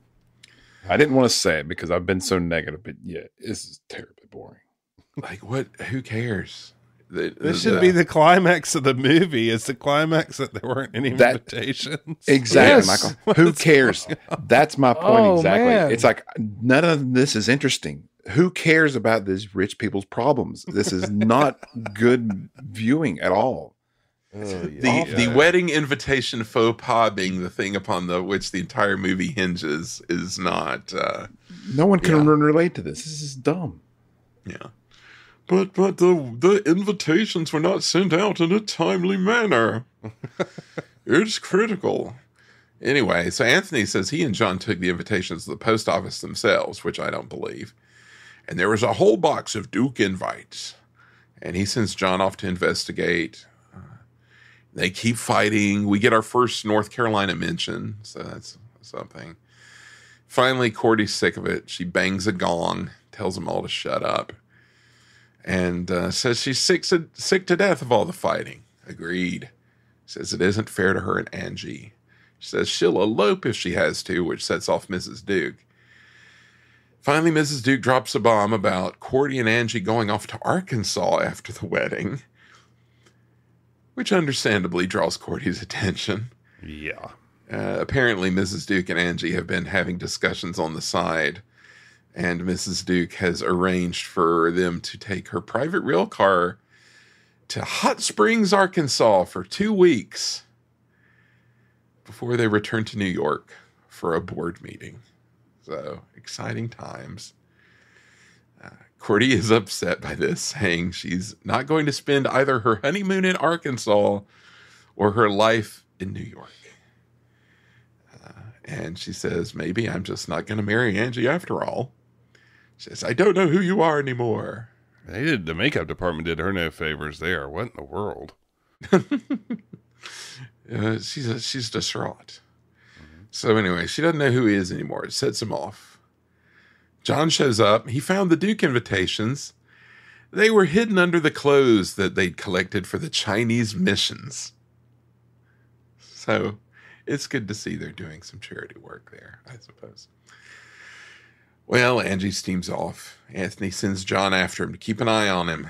I didn't want to say it because I've been so negative, but yeah, this is terribly boring. Like, what? Who cares? The, This should be the climax of the movie. It's the climax that there weren't any That- invitations. Exactly, Yes. Michael. Who cares? That's my point Oh, exactly. man. It's like none of this is interesting. Who cares about these rich people's problems? This is not good viewing at all. The the wedding invitation faux pas being the thing upon the which the entire movie hinges is not. Uh, No one can Yeah. relate to this. This is dumb. yeah, but but the the invitations were not sent out in a timely manner. It's critical. Anyway, so Anthony says he and John took the invitations to the post office themselves, which I don't believe. And there was a whole box of Duke invites. And he sends John off to investigate. Uh, they keep fighting. We get our first North Carolina mention, so that's something. Finally, Cordy's sick of it. She bangs a gong, tells them all to shut up, and uh, says she's sick, sick to death of all the fighting. Agreed. Says it isn't fair to her and Angie. She says she'll elope if she has to, which sets off Missus Duke. Finally, Missus Duke drops a bomb about Cordy and Angie going off to Arkansas after the wedding, which understandably draws Cordy's attention. Yeah. Uh, apparently, Missus Duke and Angie have been having discussions on the side, and Missus Duke has arranged for them to take her private rail car to Hot Springs, Arkansas for two weeks before they return to New York for a board meeting. So, exciting times. Uh, Cordy is upset by this, saying she's not going to spend either her honeymoon in Arkansas or her life in New York. Uh, and she says, maybe I'm just not going to marry Angie after all. She says, I don't know who you are anymore. They did, the makeup department did her no favors there. What in the world? uh, she's, she's distraught. So anyway, she doesn't know who he is anymore. It sets him off. John shows up. He found the Duke invitations. They were hidden under the clothes that they'd collected for the Chinese missions. So it's good to see they're doing some charity work there, I suppose. Well, Angie steams off. Anthony sends John after him to keep an eye on him.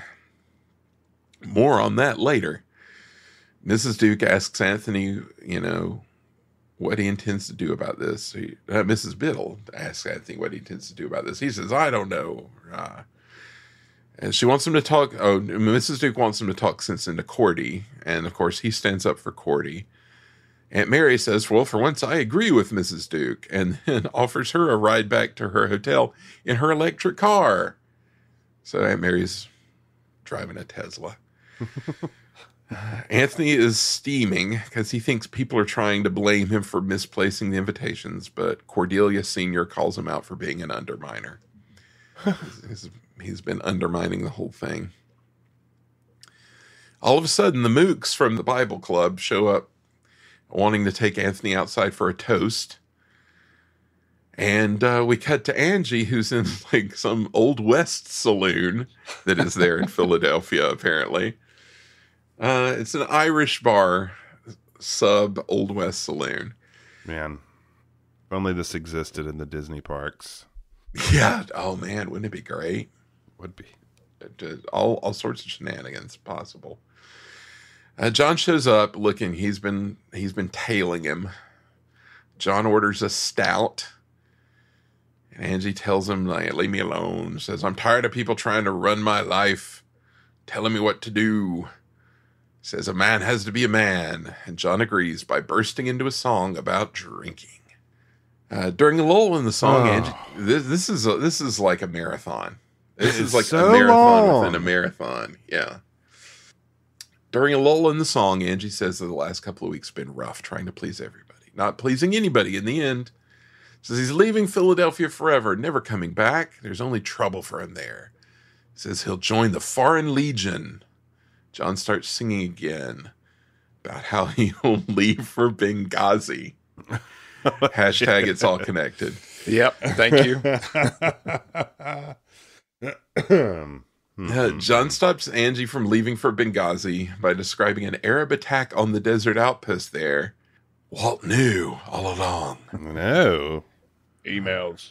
More on that later. Missus Duke asks Anthony, you know, what he intends to do about this. He, uh, Missus Biddle asks Anthony what he intends to do about this. He says, I don't know. Uh, and she wants him to talk. Oh, Missus Duke wants him to talk sense into Cordy. And of course, he stands up for Cordy. Aunt Mary says, well, for once, I agree with Missus Duke. And then offers her a ride back to her hotel in her electric car. So Aunt Mary's driving a Tesla. Anthony is steaming because he thinks people are trying to blame him for misplacing the invitations, but Cordelia Senior calls him out for being an underminer. he's, he's been undermining the whole thing. All of a sudden, the mooks from the Bible Club show up wanting to take Anthony outside for a toast. And uh, we cut to Angie, who's in like some Old West saloon that is there in Philadelphia, apparently. Uh, it's an Irish bar sub Old West saloon. Man, if only this existed in the Disney parks. Yeah. Oh man, wouldn't it be great? Would be. All all sorts of shenanigans possible. Uh, John shows up looking. He's been he's been tailing him. John orders a stout. And Angie tells him, like, leave me alone. Says, I'm tired of people trying to run my life, telling me what to do. Says, a man has to be a man. And John agrees by bursting into a song about drinking. Uh, during a lull in the song, oh. Angie, this, this is a, this is like a marathon. This It's is like so a marathon long. within a marathon. Yeah. During a lull in the song, Angie says that the last couple of weeks have been rough trying to please everybody. Not pleasing anybody in the end. Says he's leaving Philadelphia forever, never coming back. There's only trouble for him there. Says he'll join the Foreign Legion. John starts singing again about how he'll leave for Benghazi. Hashtag it's all connected. Yep. Thank you. Uh, John stops Angie from leaving for Benghazi by describing an Arab attack on the desert outpost there. Walt knew all along. No. Emails.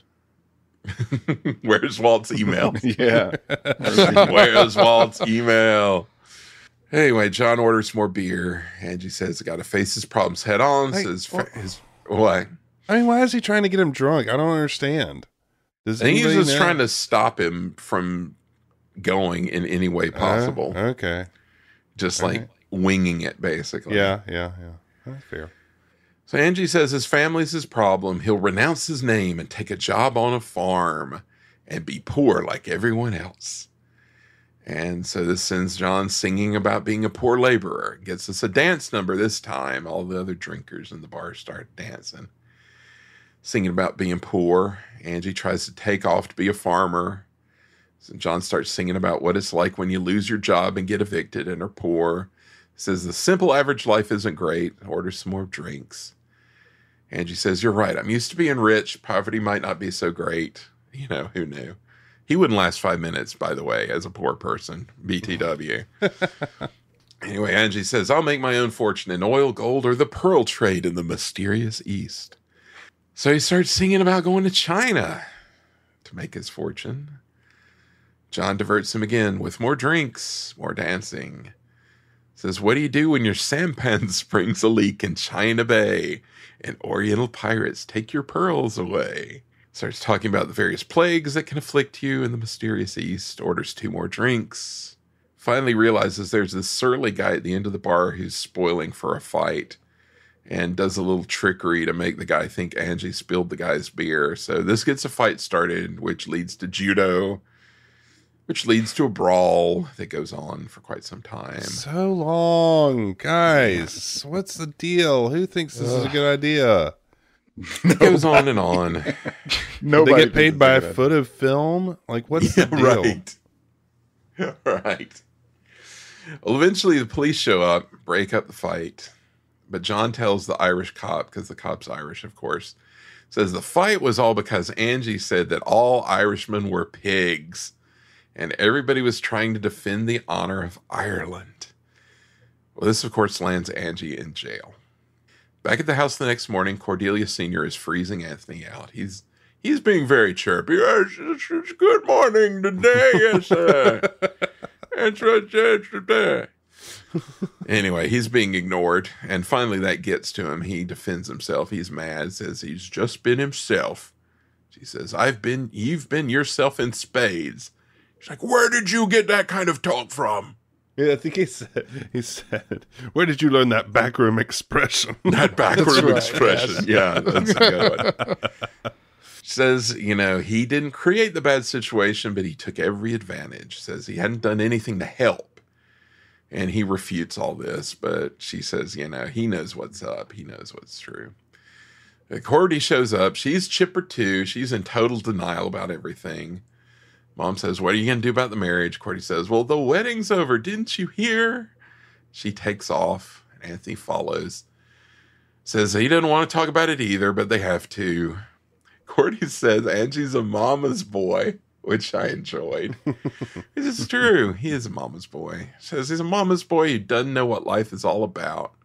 Where's Walt's email? Yeah. Where's Walt's email? Anyway, John orders more beer. Angie says, I got to face his problems head on. Hey, Says, well- his, what? I mean, why is he trying to get him drunk? I don't understand. Does I think he's anybody just know? trying to stop him from going in any way possible. Uh, okay. just all like right. winging it, basically. Yeah, yeah, yeah. That's fair. So Angie says his family's his problem. He'll renounce his name and take a job on a farm and be poor like everyone else. And so this sends John singing about being a poor laborer. Gets us a dance number this time. All the other drinkers in the bar start dancing, singing about being poor. Angie tries to take off to be a farmer. So John starts singing about what it's like when you lose your job and get evicted and are poor. Says the simple average life isn't great. Orders some more drinks. Angie says, you're right. I'm used to being rich. Poverty might not be so great. You know, who knew? He wouldn't last five minutes, by the way, as a poor person. B T W. Anyway, Angie says, I'll make my own fortune in oil, gold, or the pearl trade in the mysterious East. So he starts singing about going to China to make his fortune. John diverts him again with more drinks, more dancing. Says, what do you do when your sampan springs a leak in China Bay and Oriental pirates take your pearls away? Starts talking about the various plagues that can afflict you in the mysterious East. Orders two more drinks. Finally realizes there's this surly guy at the end of the bar who's spoiling for a fight and does a little trickery to make the guy think Angie spilled the guy's beer. So this gets a fight started, which leads to judo, which leads to a brawl that goes on for quite some time. So long, guys. What's the deal? Who thinks this is a good idea? It goes on and on. Nobody They get paid thinks by a it's a good foot of film? Like, what's the deal? Right. Right. Well, eventually the police show up, break up the fight. But John tells the Irish cop, because the cop's Irish, of course, says the fight was all because Angie said that all Irishmen were pigs. And everybody was trying to defend the honor of Ireland. Well, this, of course, lands Angie in jail. Back at the house the next morning, Cordelia Senior is freezing Anthony out. He's he's being very chirpy. Yes, it's, it's good morning today, yes, sir. That's what it's today. Anyway, he's being ignored, and finally that gets to him. He defends himself. He's mad, says he's just been himself. She says, I've been, you've been yourself in spades. She's like, where did you get that kind of talk from? Yeah, I think he said, he said, where did you learn that backroom expression? That backroom right, expression. Yeah, that's a good one. Says, you know, he didn't create the bad situation, but he took every advantage. Says he hadn't done anything to help. And he refutes all this, but she says, you know, he knows what's up. He knows what's true. Cordy shows up. She's chipper too. She's in total denial about everything. Mom says, what are you going to do about the marriage? Cordy says, well, the wedding's over. Didn't you hear? She takes off. Anthony follows. Says he doesn't want to talk about it either, but they have to. Cordy says Angie's a mama's boy, which I enjoyed. It's true. He is a mama's boy. Says he's a mama's boy who doesn't know what life is all about.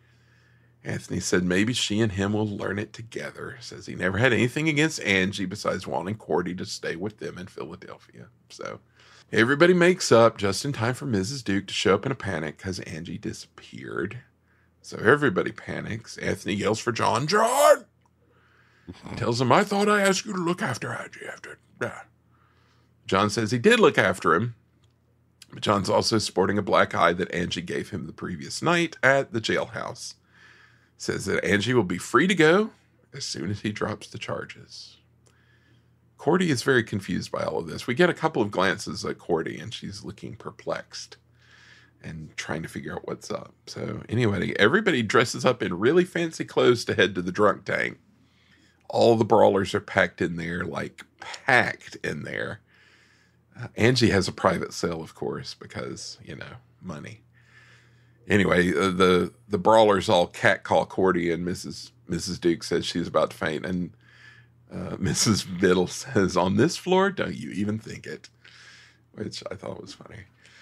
Anthony said maybe she and him will learn it together. Says he never had anything against Angie besides wanting Cordy to stay with them in Philadelphia. So everybody makes up just in time for Missus Duke to show up in a panic because Angie disappeared. So everybody panics. Anthony yells for John. John! Tells him, I thought I asked you to look after Angie after that. John says he did look after him. But John's also sporting a black eye that Angie gave him the previous night at the jailhouse. Says that Angie will be free to go as soon as he drops the charges. Cordy is very confused by all of this. We get a couple of glances at Cordy, and she's looking perplexed and trying to figure out what's up. So anyway, everybody dresses up in really fancy clothes to head to the drunk tank. All the brawlers are packed in there, like packed in there. Uh, Angie has a private cell, of course, because, you know, money. Anyway, uh, the the brawlers all catcall Cordy, and Missus Missus Duke says she's about to faint, and uh, Missus Biddle says, "On this floor, don't you even think it," which I thought was funny.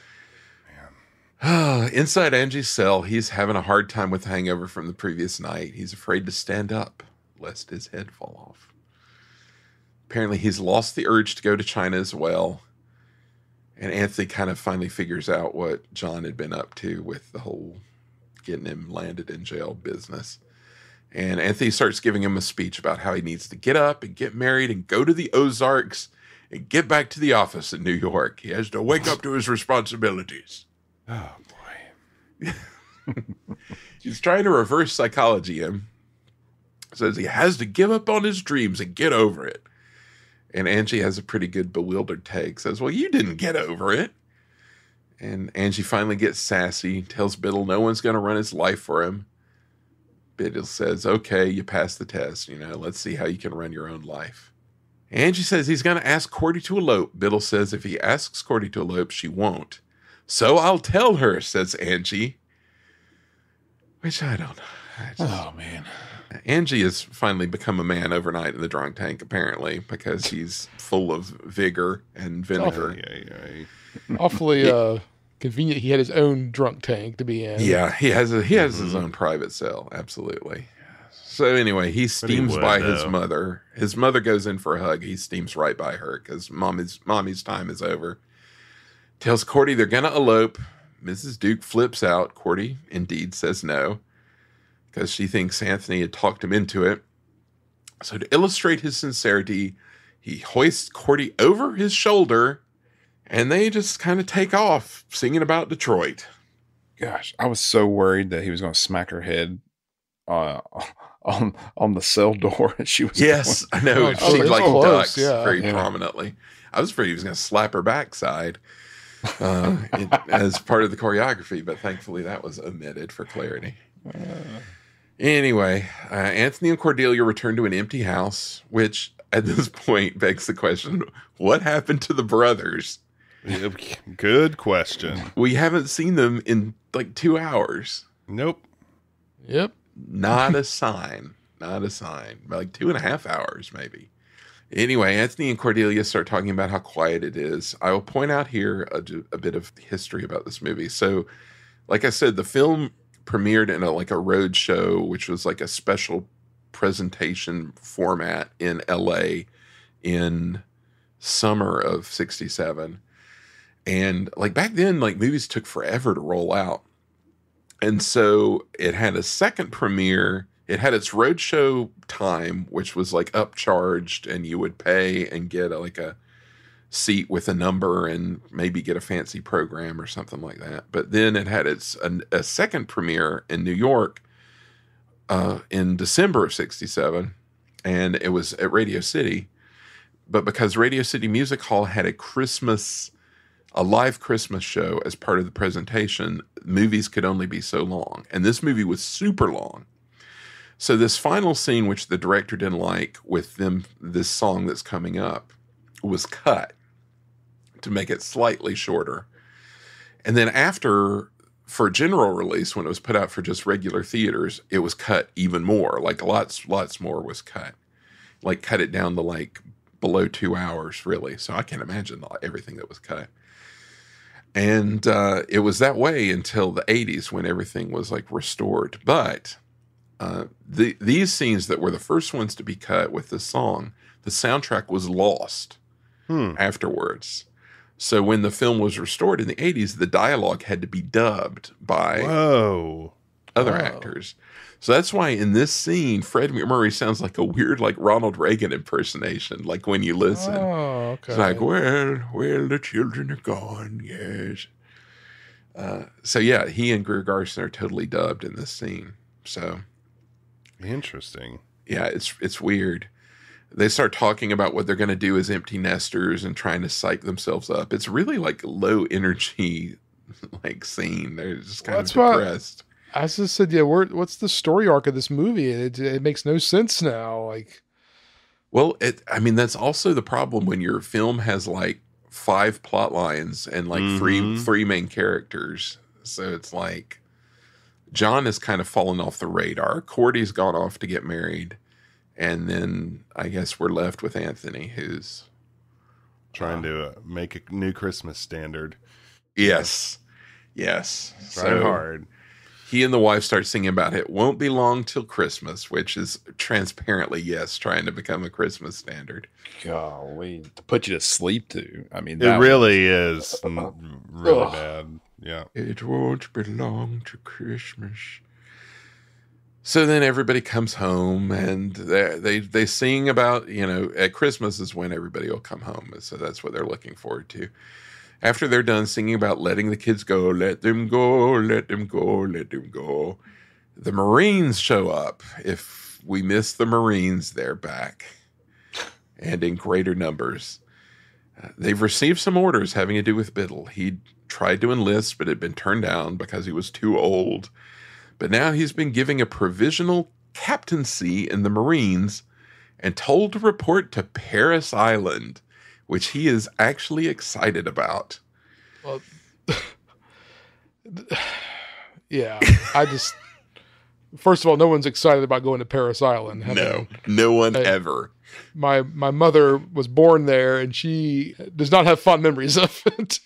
Man. Inside Angie's cell, he's having a hard time with the hangover from the previous night. He's afraid to stand up, lest his head fall off. Apparently, he's lost the urge to go to China as well. And Anthony kind of finally figures out what John had been up to with the whole getting him landed in jail business. And Anthony starts giving him a speech about how he needs to get up and get married and go to the Ozarks and get back to the office in New York. He has to wake up to his responsibilities. Oh, boy. He's trying to reverse psychology him. Says he has to give up on his dreams and get over it. And Angie has a pretty good bewildered take. Says, well, you didn't get over it. And Angie finally gets sassy. Tells Biddle no one's going to run his life for him. Biddle says, okay, you passed the test. You know, let's see how you can run your own life. Angie says he's going to ask Cordy to elope. Biddle says if he asks Cordy to elope, she won't. So I'll tell her, says Angie. Which I don't know. I just, Oh, man. Angie has finally become a man overnight in the drunk tank, apparently, because he's full of vigor and vinegar. Ay, ay, Awfully uh, convenient. He had his own drunk tank to be in. Yeah, he has a, he has his own private cell, absolutely. So anyway, he steams would, by his though. mother. His mother goes in for a hug. He steams right by her because mommy's mommy's time is over. Tells Cordy they're gonna elope. Missus Duke flips out. Cordy indeed says no, because she thinks Anthony had talked him into it. So to illustrate his sincerity, he hoists Cordy over his shoulder, and they just kind of take off, singing about Detroit. Gosh, I was so worried that he was going to smack her head uh, on on the cell door. She was Yes, I know. Oh, she it's like close, ducks yeah. very Yeah. prominently. I was afraid he was going to slap her backside uh, in, as part of the choreography, but thankfully that was omitted for clarity. Anyway, uh, Anthony and Cordelia return to an empty house, which at this point begs the question, what happened to the brothers? ay. Good question. We haven't seen them in like two hours. Nope. Yep. Not a sign. Not a sign. Like two and a half hours, maybe. Anyway, Anthony and Cordelia start talking about how quiet it is. I will point out here a, a bit of history about this movie. So, like I said, the film premiered in a like a road show, which was like a special presentation format in L A in summer of sixty-seven. And like back then, like movies took forever to roll out. And so it had a second premiere. It had its roadshow time, which was like upcharged, and you would pay and get a, like a seat with a number and maybe get a fancy program or something like that. But then it had its a, a second premiere in New York uh, in December of sixty-seven, and it was at Radio City. But because Radio City Music Hall had a Christmas, a live Christmas show as part of the presentation, movies could only be so long. And this movie was super long. So this final scene, which the director didn't like with them, this song that's coming up, was cut to make it slightly shorter. And then after, for general release, when it was put out for just regular theaters, it was cut even more. Like lots, lots more was cut. Like cut it down to like below two hours, really. So I can't imagine everything that was cut. And uh, it was that way until the eighties when everything was like restored. But uh, the, these scenes that were the first ones to be cut with this song, the soundtrack was lost hmm. afterwards. So when the film was restored in the eighties, the dialogue had to be dubbed by Whoa. other Whoa. actors. So that's why in this scene, Fred MacMurray sounds like a weird, like Ronald Reagan impersonation. Like when you listen, oh, okay. It's like, well, well, the children are gone. Yes. Uh, so yeah, he and Greer Garson are totally dubbed in this scene. So interesting. Yeah, it's it's weird. They start talking about what they're going to do as empty nesters and trying to psych themselves up. It's really like low energy, like scene. They're just kind well, of depressed. What, I just said, yeah, where, what's the story arc of this movie? It, it makes no sense now. Like, well, it, I mean, that's also the problem when your film has like five plot lines and like mm-hmm. three, three main characters. So it's like John has kind of fallen off the radar. Cordy's gone off to get married. And then I guess we're left with Anthony, who's trying uh, to uh, make a new Christmas standard. Yes. Yes. Trying so hard. He and the wife start singing about it won't be long till Christmas, which is transparently, yes, trying to become a Christmas standard. Golly, to put you to sleep to. I mean, it really was, is really ugh. bad. Yeah. It won't be long to Christmas. So then everybody comes home and they, they they sing about, you know, at Christmas is when everybody will come home. So that's what they're looking forward to. After they're done singing about letting the kids go, let them go, let them go, let them go, the Marines show up. If we miss the Marines, they're back and in greater numbers. Uh, they've received some orders having to do with Biddle. He tried to enlist, but had been turned down because he was too old. But now he's been given a provisional captaincy in the Marines and told to report to Paris Island, which he is actually excited about. Well, yeah, I just, first of all, no one's excited about going to Paris Island. No, no one I, ever. My my mother was born there, and she does not have fond memories of it.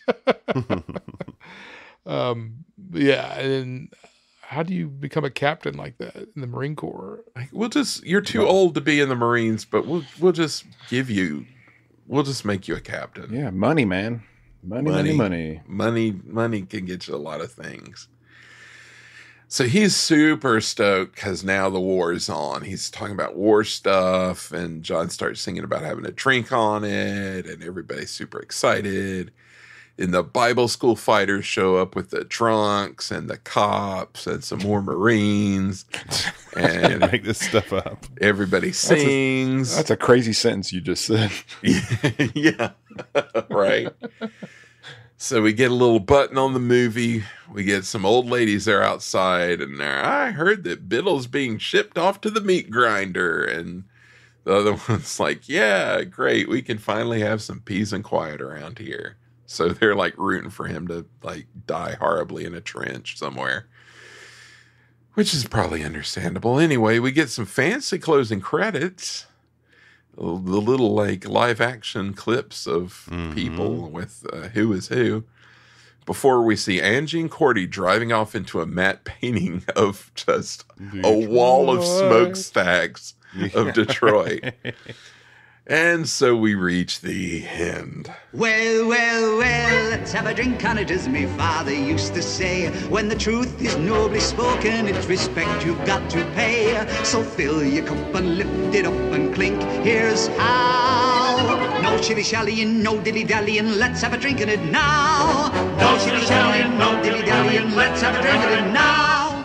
um, yeah, and how do you become a captain like that in the Marine Corps? We'll just, you're too old to be in the Marines, but we'll we'll just give you, we'll just make you a captain. Yeah, money, man. Money, money, money. Money, money can get you a lot of things. So he's super stoked because now the war is on. He's talking about war stuff, and John starts singing about having a drink on it, and everybody's super excited. And the Bible school fighters show up with the drunks and the cops and some more Marines. And make this stuff up. Everybody sings. That's a, that's a crazy sentence you just said. Yeah, right. So we get a little button on the movie. We get some old ladies there outside, and they're, I heard that Biddle's being shipped off to the meat grinder. And the other one's like, yeah, great. We can finally have some peace and quiet around here. So they're like rooting for him to like die horribly in a trench somewhere, which is probably understandable. Anyway, we get some fancy closing credits, the little like live action clips of mm-hmm. people with uh, who is who, before we see Angie and Cordy driving off into a matte painting of just Detroit. A wall of smokestacks yeah. of Detroit. And so we reach the end. Well, well, well, let's have a drink on it, as me father used to say. When the truth is nobly spoken, it's respect you've got to pay. So fill your cup and lift it up and clink, here's how. No shilly-shallying, no dilly-dallying, let's have a drink on it now. No shilly-shallying, no dilly-dallying, let's have a drink on it now.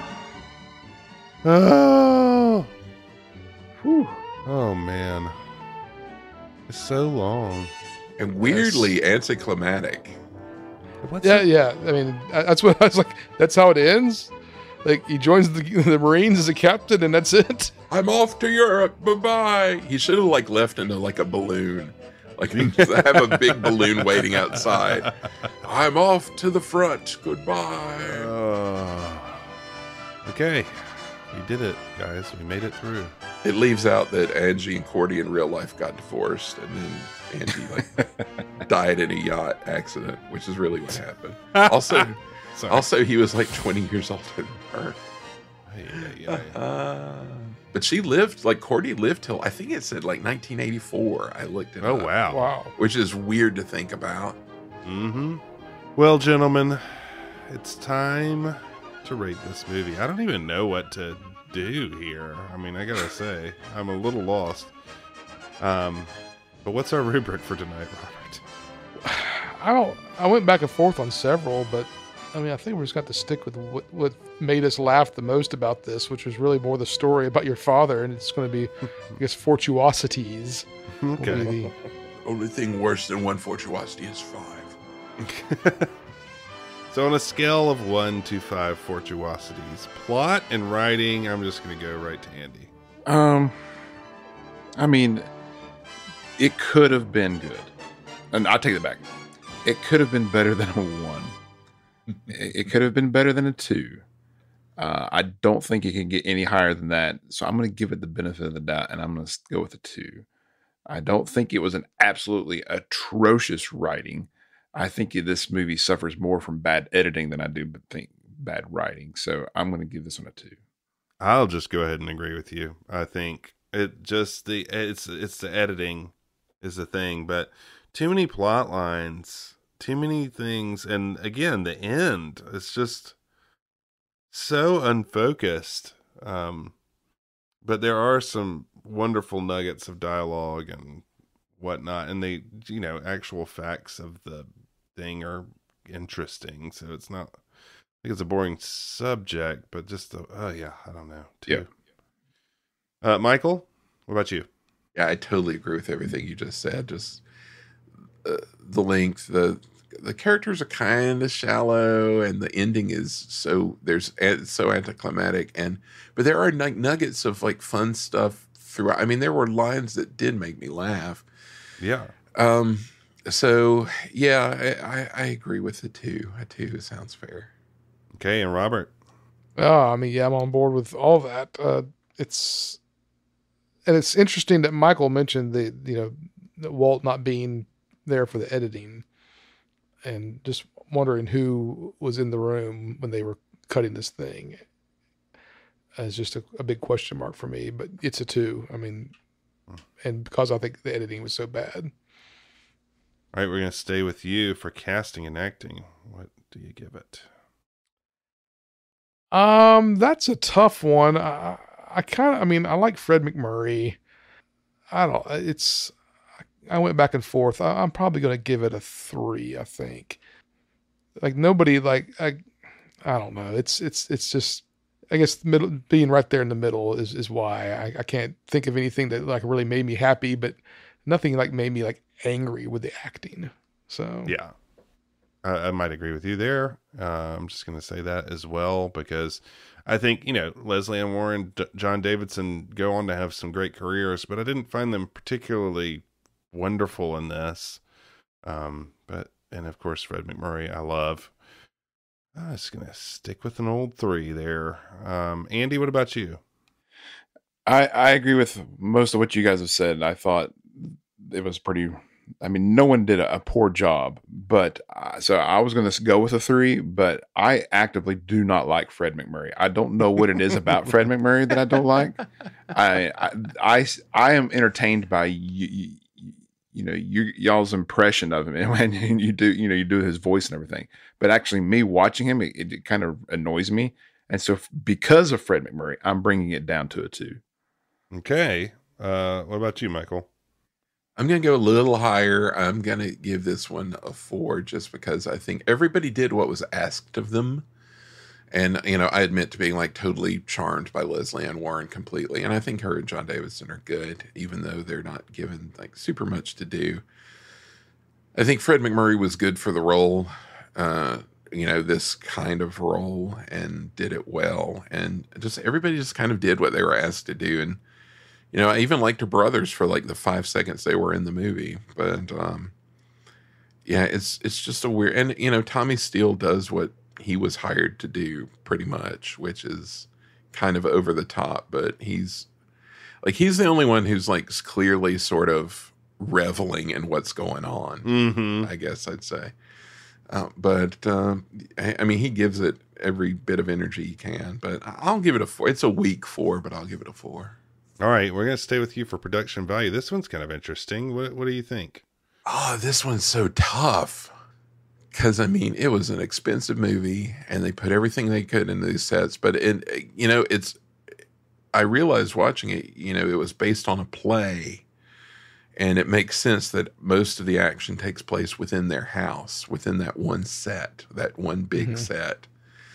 Oh. Whew. Oh, man. It's so long. And weirdly anticlimactic. What's Yeah, it? yeah. I mean, that's what I was like. That's how it ends. Like he joins the, the Marines as a captain, and that's it. I'm off to Europe. Bye-bye. He should have like left into like a balloon. Like have a big balloon waiting outside. I'm off to the front. Goodbye. Uh, okay. We did it, guys. We made it through. It leaves out that Angie and Cordy in real life got divorced, and then Andy like died in a yacht accident, which is really what happened. Also, also he was like twenty years older than her. Yeah, yeah, yeah. Uh, but she lived, like Cordy lived till I think it said like nineteen eighty-four. I looked it Oh, up, wow. Wow. which is weird to think about. Mm-hmm. Well, gentlemen, it's time to rate this movie. I don't even know what to do here. I mean, I gotta say, I'm a little lost. Um, but what's our rubric for tonight, Robert? I don't. I went back and forth on several, but I mean, I think we just got to stick with what, what made us laugh the most about this, which was really more the story about your father, and it's going to be, I guess, fortuosities. Okay. will be the- Only thing worse than one fortuosity is five. So on a scale of one to five fortuosities, plot and writing, I'm just going to go right to Andy. Um, I mean, it could have been good, and I'll take it back. It could have been better than a one. it, it could have been better than a two. Uh, I don't think it can get any higher than that, so I'm going to give it the benefit of the doubt, and I'm going to go with a two. I don't think it was an absolutely atrocious writing. I think this movie suffers more from bad editing than I do think bad writing. So I'm going to give this one a two. I'll just go ahead and agree with you. I think it just the it's it's the editing is the thing, but too many plot lines, too many things, and again the end. It's just so unfocused. Um, but there are some wonderful nuggets of dialogue and whatnot, and they, you know, actual facts of the thing are interesting. So it's not, I think it's a boring subject, but just the, oh yeah, I don't know. Too. Yeah. Uh, Michael, what about you? Yeah, I totally agree with everything you just said. Just uh, the length, the the characters are kind of shallow, and the ending is so there's it's so anticlimactic. And but there are like nuggets of like fun stuff throughout. I mean, there were lines that did make me laugh. Yeah. Um. So yeah, I, I, I agree with the two. A two sounds fair. Okay, and Robert. Oh, I mean, yeah, I'm on board with all that. Uh, it's and it's interesting that Michael mentioned the you know that Walt not being there for the editing, and just wondering who was in the room when they were cutting this thing. It's just a, a big question mark for me, but it's a two. I mean, and because I think the editing was so bad. All right, we're going to stay with you for casting and acting. What do you give it? Um, that's a tough one. I, I kind of, I mean, I like Fred MacMurray. I don't, it's, I went back and forth. I, I'm probably going to give it a three, I think. Like nobody, like, I, I don't know. It's, it's, it's just, I guess the middle, being right there in the middle is, is why I, I can't think of anything that like really made me happy, but nothing like made me like angry with the acting. So yeah, I, I might agree with you there. Uh, I'm just going to say that as well, because I think, you know, Leslie Ann Warren, D- John Davidson go on to have some great careers, but I didn't find them particularly wonderful in this. Um, but, and of course, Fred MacMurray, I love. I'm just going to stick with an old three there. Um, Andy, what about you? I, I agree with most of what you guys have said. I thought it was pretty, I mean, no one did a, a poor job, but uh, so I was going to go with a three, but I actively do not like Fred MacMurray. I don't know what it is about Fred MacMurray that I don't like. I, I, I, I am entertained by y- y- you know, you y'all's impression of him, and you do, you know, you do his voice and everything. But actually, me watching him, it, it kind of annoys me. And so, because of Fred MacMurray, I'm bringing it down to a two. Okay. Uh, what about you, Michael? I'm going to go a little higher. I'm going to give this one a four just because I think everybody did what was asked of them. And, you know, I admit to being like totally charmed by Leslie Ann Warren completely. And I think her and John Davidson are good, even though they're not given like super much to do. I think Fred MacMurray was good for the role, uh, you know, this kind of role, and did it well. And just everybody just kind of did what they were asked to do. And, you know, I even liked her brothers for like the five seconds they were in the movie. But, um, yeah, it's it's just a weird... And, you know, Tommy Steele does what he was hired to do pretty much, which is kind of over the top. But he's... Like, he's the only one who's, like, clearly sort of reveling in what's going on, Mm-hmm. I guess I'd say. Uh, but, um, I, I mean, he gives it every bit of energy he can. But I'll give it a four. It's a weak four, but I'll give it a four. All right, we're going to stay with you for production value. This one's kind of interesting. What What do you think? Oh, this one's so tough. Because, I mean, it was an expensive movie, and they put everything they could into these sets. But, it, you know, it's... I realized watching it, you know, it was based on a play. And it makes sense that most of the action takes place within their house, within that one set, that one big mm-hmm. set.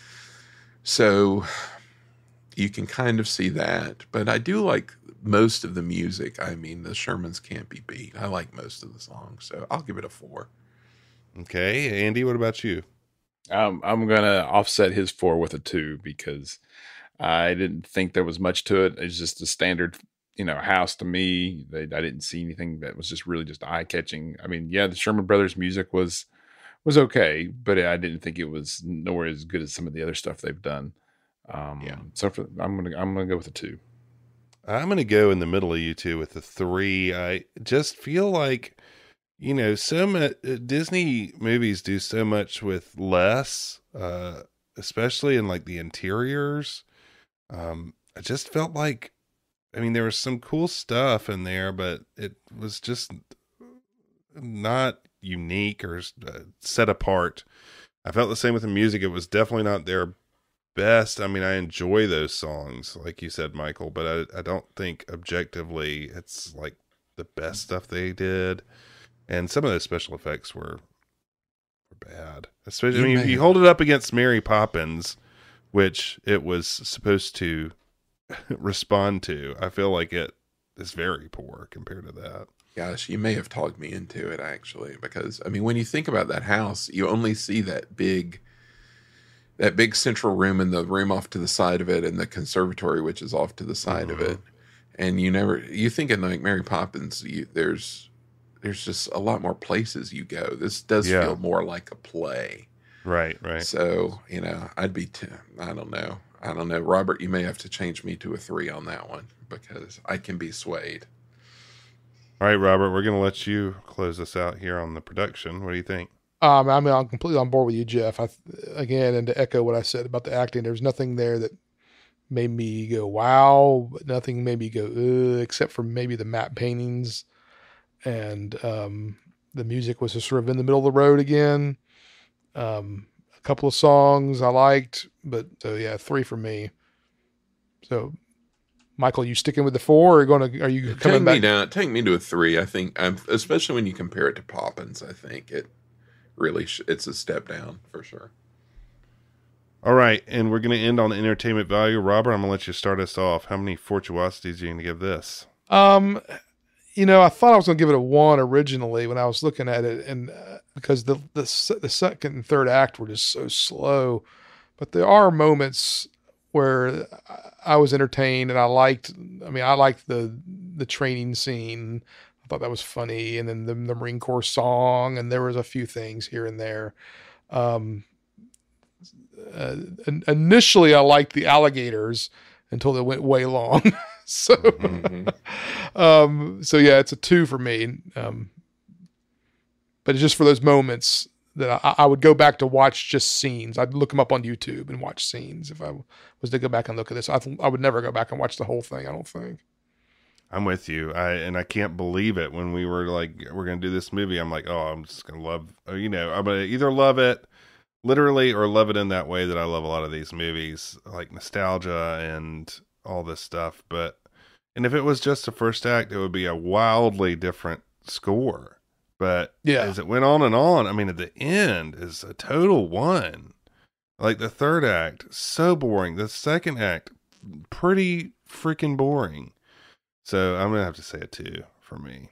So... you can kind of see that, but I do like most of the music. I mean, the Shermans can't be beat. I like most of the songs, so I'll give it a four. Okay, Andy, what about you? Um, I'm gonna offset his four with a two because I didn't think there was much to it. It's just a standard, you know, house to me. They, I didn't see anything that was just really just eye catching. I mean, yeah, the Sherman Brothers music was was okay, but I didn't think it was nowhere as good as some of the other stuff they've done. Um, yeah. So for, I'm gonna I'm gonna go with a two. I'm gonna go in the middle of you two with a three. I just feel like, you know, some uh, Disney movies do so much with less, uh, especially in like the interiors. Um, I just felt like, I mean, there was some cool stuff in there, but it was just not unique or uh, set apart. I felt the same with the music. It was definitely not their best. I mean, I enjoy those songs, like you said, Michael, but I, I don't think objectively it's like the best stuff they did. And some of those special effects were, were bad. Especially, I mean, if you hold it up against Mary Poppins, which it was supposed to respond to, I feel like it is very poor compared to that. Gosh, you may have talked me into it, actually, because, I mean, when you think about that house, you only see that big... that big central room and the room off to the side of it and the conservatory, which is off to the side mm-hmm. of it. And you never, you think in like Mary Poppins, you, there's, there's just a lot more places you go. This does yeah. feel more like a play. Right. Right. So, you know, I'd be, t- I don't know. I don't know. Robert, you may have to change me to a three on that one because I can be swayed. All right, Robert, we're going to let you close us out here on the production. What do you think? Um, I mean, I'm completely on board with you, Jeff. I, again, and to echo what I said about the acting, there's nothing there that made me go, wow, but nothing made me go, ugh, except for maybe the matte paintings. And um, the music was just sort of in the middle of the road again. Um, a couple of songs I liked, but so yeah, three for me. So, Michael, you sticking with the four, or going to? Are you coming take back? me down? Take me to a three. I think, um, especially when you compare it to Poppins, I think it. Really, it's a step down for sure. All right, and we're going to end on the entertainment value. Robert, I'm going to let you start us off. How many fortuosities are you going to give this? Um, you know, I thought I was going to give it a one originally when I was looking at it, and uh, because the, the the second and third act were just so slow, but there are moments where I was entertained and I liked. I mean, I liked the the training scene. Thought that was funny, and then the, the Marine Corps song, and there was a few things here and there. Um, uh, initially, I liked the alligators until they went way long. so, mm-hmm. um, so yeah, it's a two for me. Um, but it's just for those moments that I, I would go back to watch just scenes. I'd look them up on YouTube and watch scenes if I was to go back and look at this. I, th- I would never go back and watch the whole thing, I don't think. I'm with you. I and I can't believe it when we were like, we're gonna do this movie. I'm like, oh, I'm just gonna love. You know, I'm gonna either love it literally or love it in that way that I love a lot of these movies, like nostalgia and all this stuff. But and if it was just the first act, it would be a wildly different score. But yeah. as it went on and on, I mean, at the end is a total one. Like the third act, so boring. The second act, pretty freaking boring. So I'm going to have to say a two for me.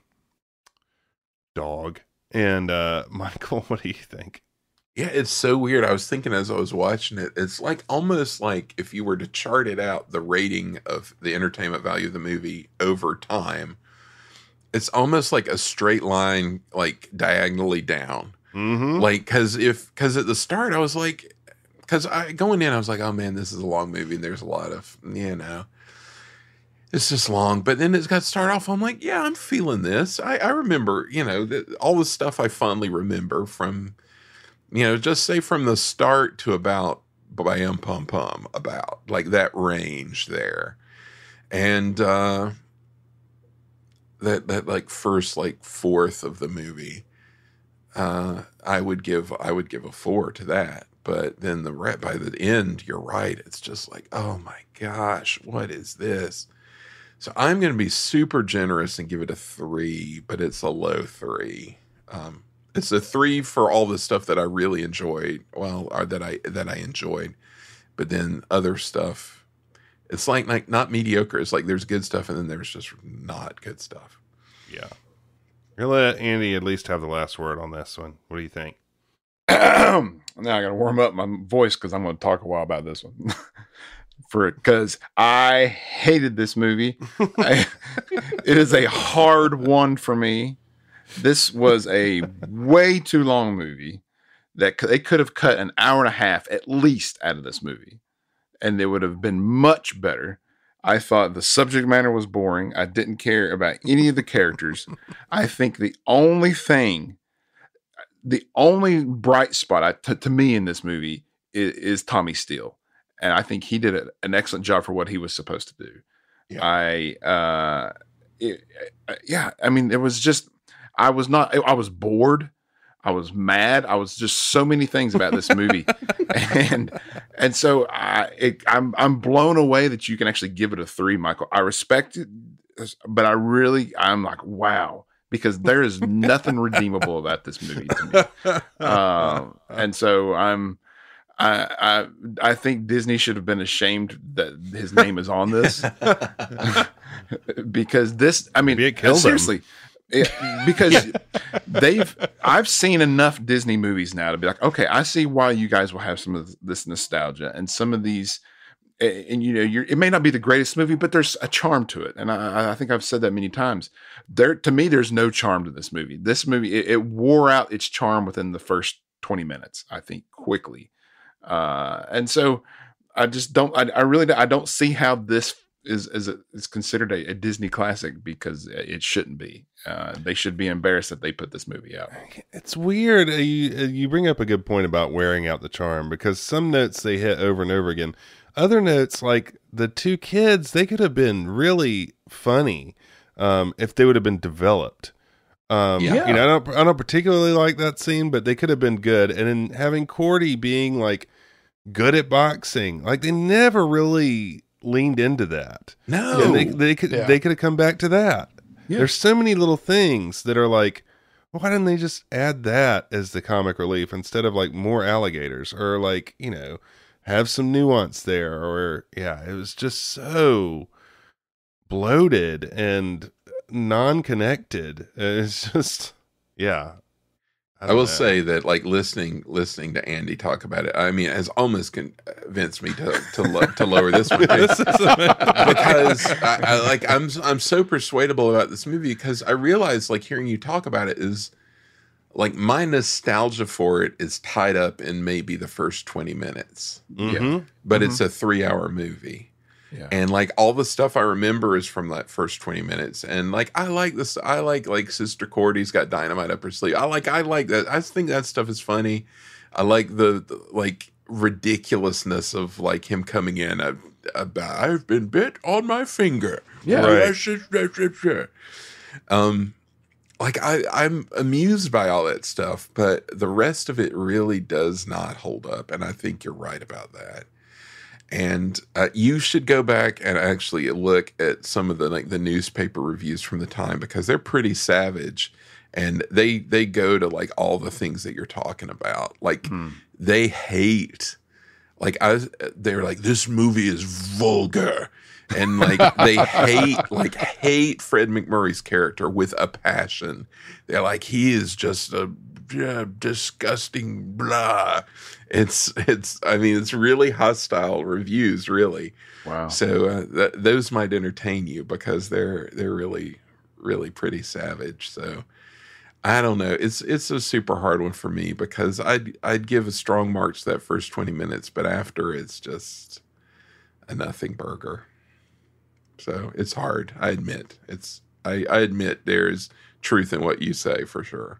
Dog. And uh, Michael, what do you think? Yeah, it's so weird. I was thinking as I was watching it, it's like almost like if you were to chart it out, the rating of the entertainment value of the movie over time, it's almost like a straight line, like diagonally down. Mm-hmm. Like, cause if, cause at the start I was like, cause I going in, I was like, oh man, this is a long movie. And there's a lot of, you know, it's just long. But then it's got to start off. I'm like, yeah, I'm feeling this. I, I remember, you know, the, all the stuff I fondly remember from, you know, just say from the start to about bam, pum, pum, about like that range there. And, uh, that, that like first, like fourth of the movie, uh, I would give, I would give a four to that. But then the by the end, you're right. It's just like, oh my gosh, what is this? So I'm going to be super generous and give it a three, but it's a low three. Um, it's a three for all the stuff that I really enjoyed. Well, or that I that I enjoyed, but then other stuff. It's like like not mediocre. It's like there's good stuff and then there's just not good stuff. Yeah. You'll let Andy at least have the last word on this one. What do you think? Now I got to warm up my voice because I'm going to talk a while about this one. For because I hated this movie. I, it is a hard one for me. This was a way too long movie that they could have cut an hour and a half at least out of this movie, and it would have been much better. I thought the subject matter was boring. I didn't care about any of the characters. I think the only thing, the only bright spot I, t- to me in this movie is, is Tommy Steele. And I think he did a, an excellent job for what he was supposed to do. Yeah. I, uh, it, uh, yeah, I mean, it was just, I was not, I was bored. I was mad. I was just so many things about this movie. and, and so I, it, I'm, I'm blown away that you can actually give it a three, Michael. I respect it, but I really, I'm like, wow, because there is nothing redeemable about this movie to me. Um, and so I'm, I, I I think Disney should have been ashamed that his name is on this because this, I mean, seriously, it, because they've, I've seen enough Disney movies now to be like, okay, I see why you guys will have some of this nostalgia and some of these, and, and you know, you're, it may not be the greatest movie, but there's a charm to it. And I, I think I've said that many times. There, to me, there's no charm to this movie. This movie, it, it wore out its charm within the first twenty minutes, I think, quickly. Uh, and so I just don't, I, I really, I don't see how this is, is, a, is considered a, a Disney classic because it shouldn't be. Uh, they should be embarrassed that they put this movie out. It's weird. You, you bring up a good point about wearing out the charm because some notes they hit over and over again. Other notes, like the two kids, they could have been really funny, um, if they would have been developed. Um, yeah. You know, I don't, I don't particularly like that scene, but they could have been good. And then having Cordy being like good at boxing, like they never really leaned into that. No, and they they could yeah. they could have come back to that. Yeah. There's so many little things that are like, why didn't they just add that as the comic relief instead of like more alligators or like, you know, have some nuance there? Or yeah, it was just so bloated and non-connected. It's just, yeah. I, I will know. say that, like listening, listening to Andy talk about it, I mean, has almost convinced me to to, lo- to lower this one this because I, I, like I'm I'm so persuadable about this movie because I realize, like, hearing you talk about it is like my nostalgia for it is tied up in maybe the first twenty minutes, mm-hmm. yeah, but mm-hmm. it's a three-hour movie. Yeah. And like all the stuff I remember is from that first twenty minutes. And like, I like this. I like, like Sister Cordy's got dynamite up her sleeve. I like, I like that. I think that stuff is funny. I like the, the like ridiculousness of like him coming in. I've, I've been bit on my finger. Yeah. Right. Um, like I, I'm amused by all that stuff, but the rest of it really does not hold up. And I think you're right about that. And uh, you should go back and actually look at some of the like the newspaper reviews from the time, because they're pretty savage, and they they go to like all the things that you're talking about. Like mm. they hate, like I they're like, this movie is vulgar, and like they hate like hate Fred MacMurray's character with a passion. They're like, he is just a yeah, disgusting blah. It's it's I mean it's really hostile reviews, really. Wow. So uh, th- those might entertain you because they're they're really really pretty savage. So I don't know. It's it's a super hard one for me because I'd I'd give a strong mark to that first twenty minutes, but after it's just a nothing burger. So it's hard. I admit it's I, I admit there's truth in what you say for sure.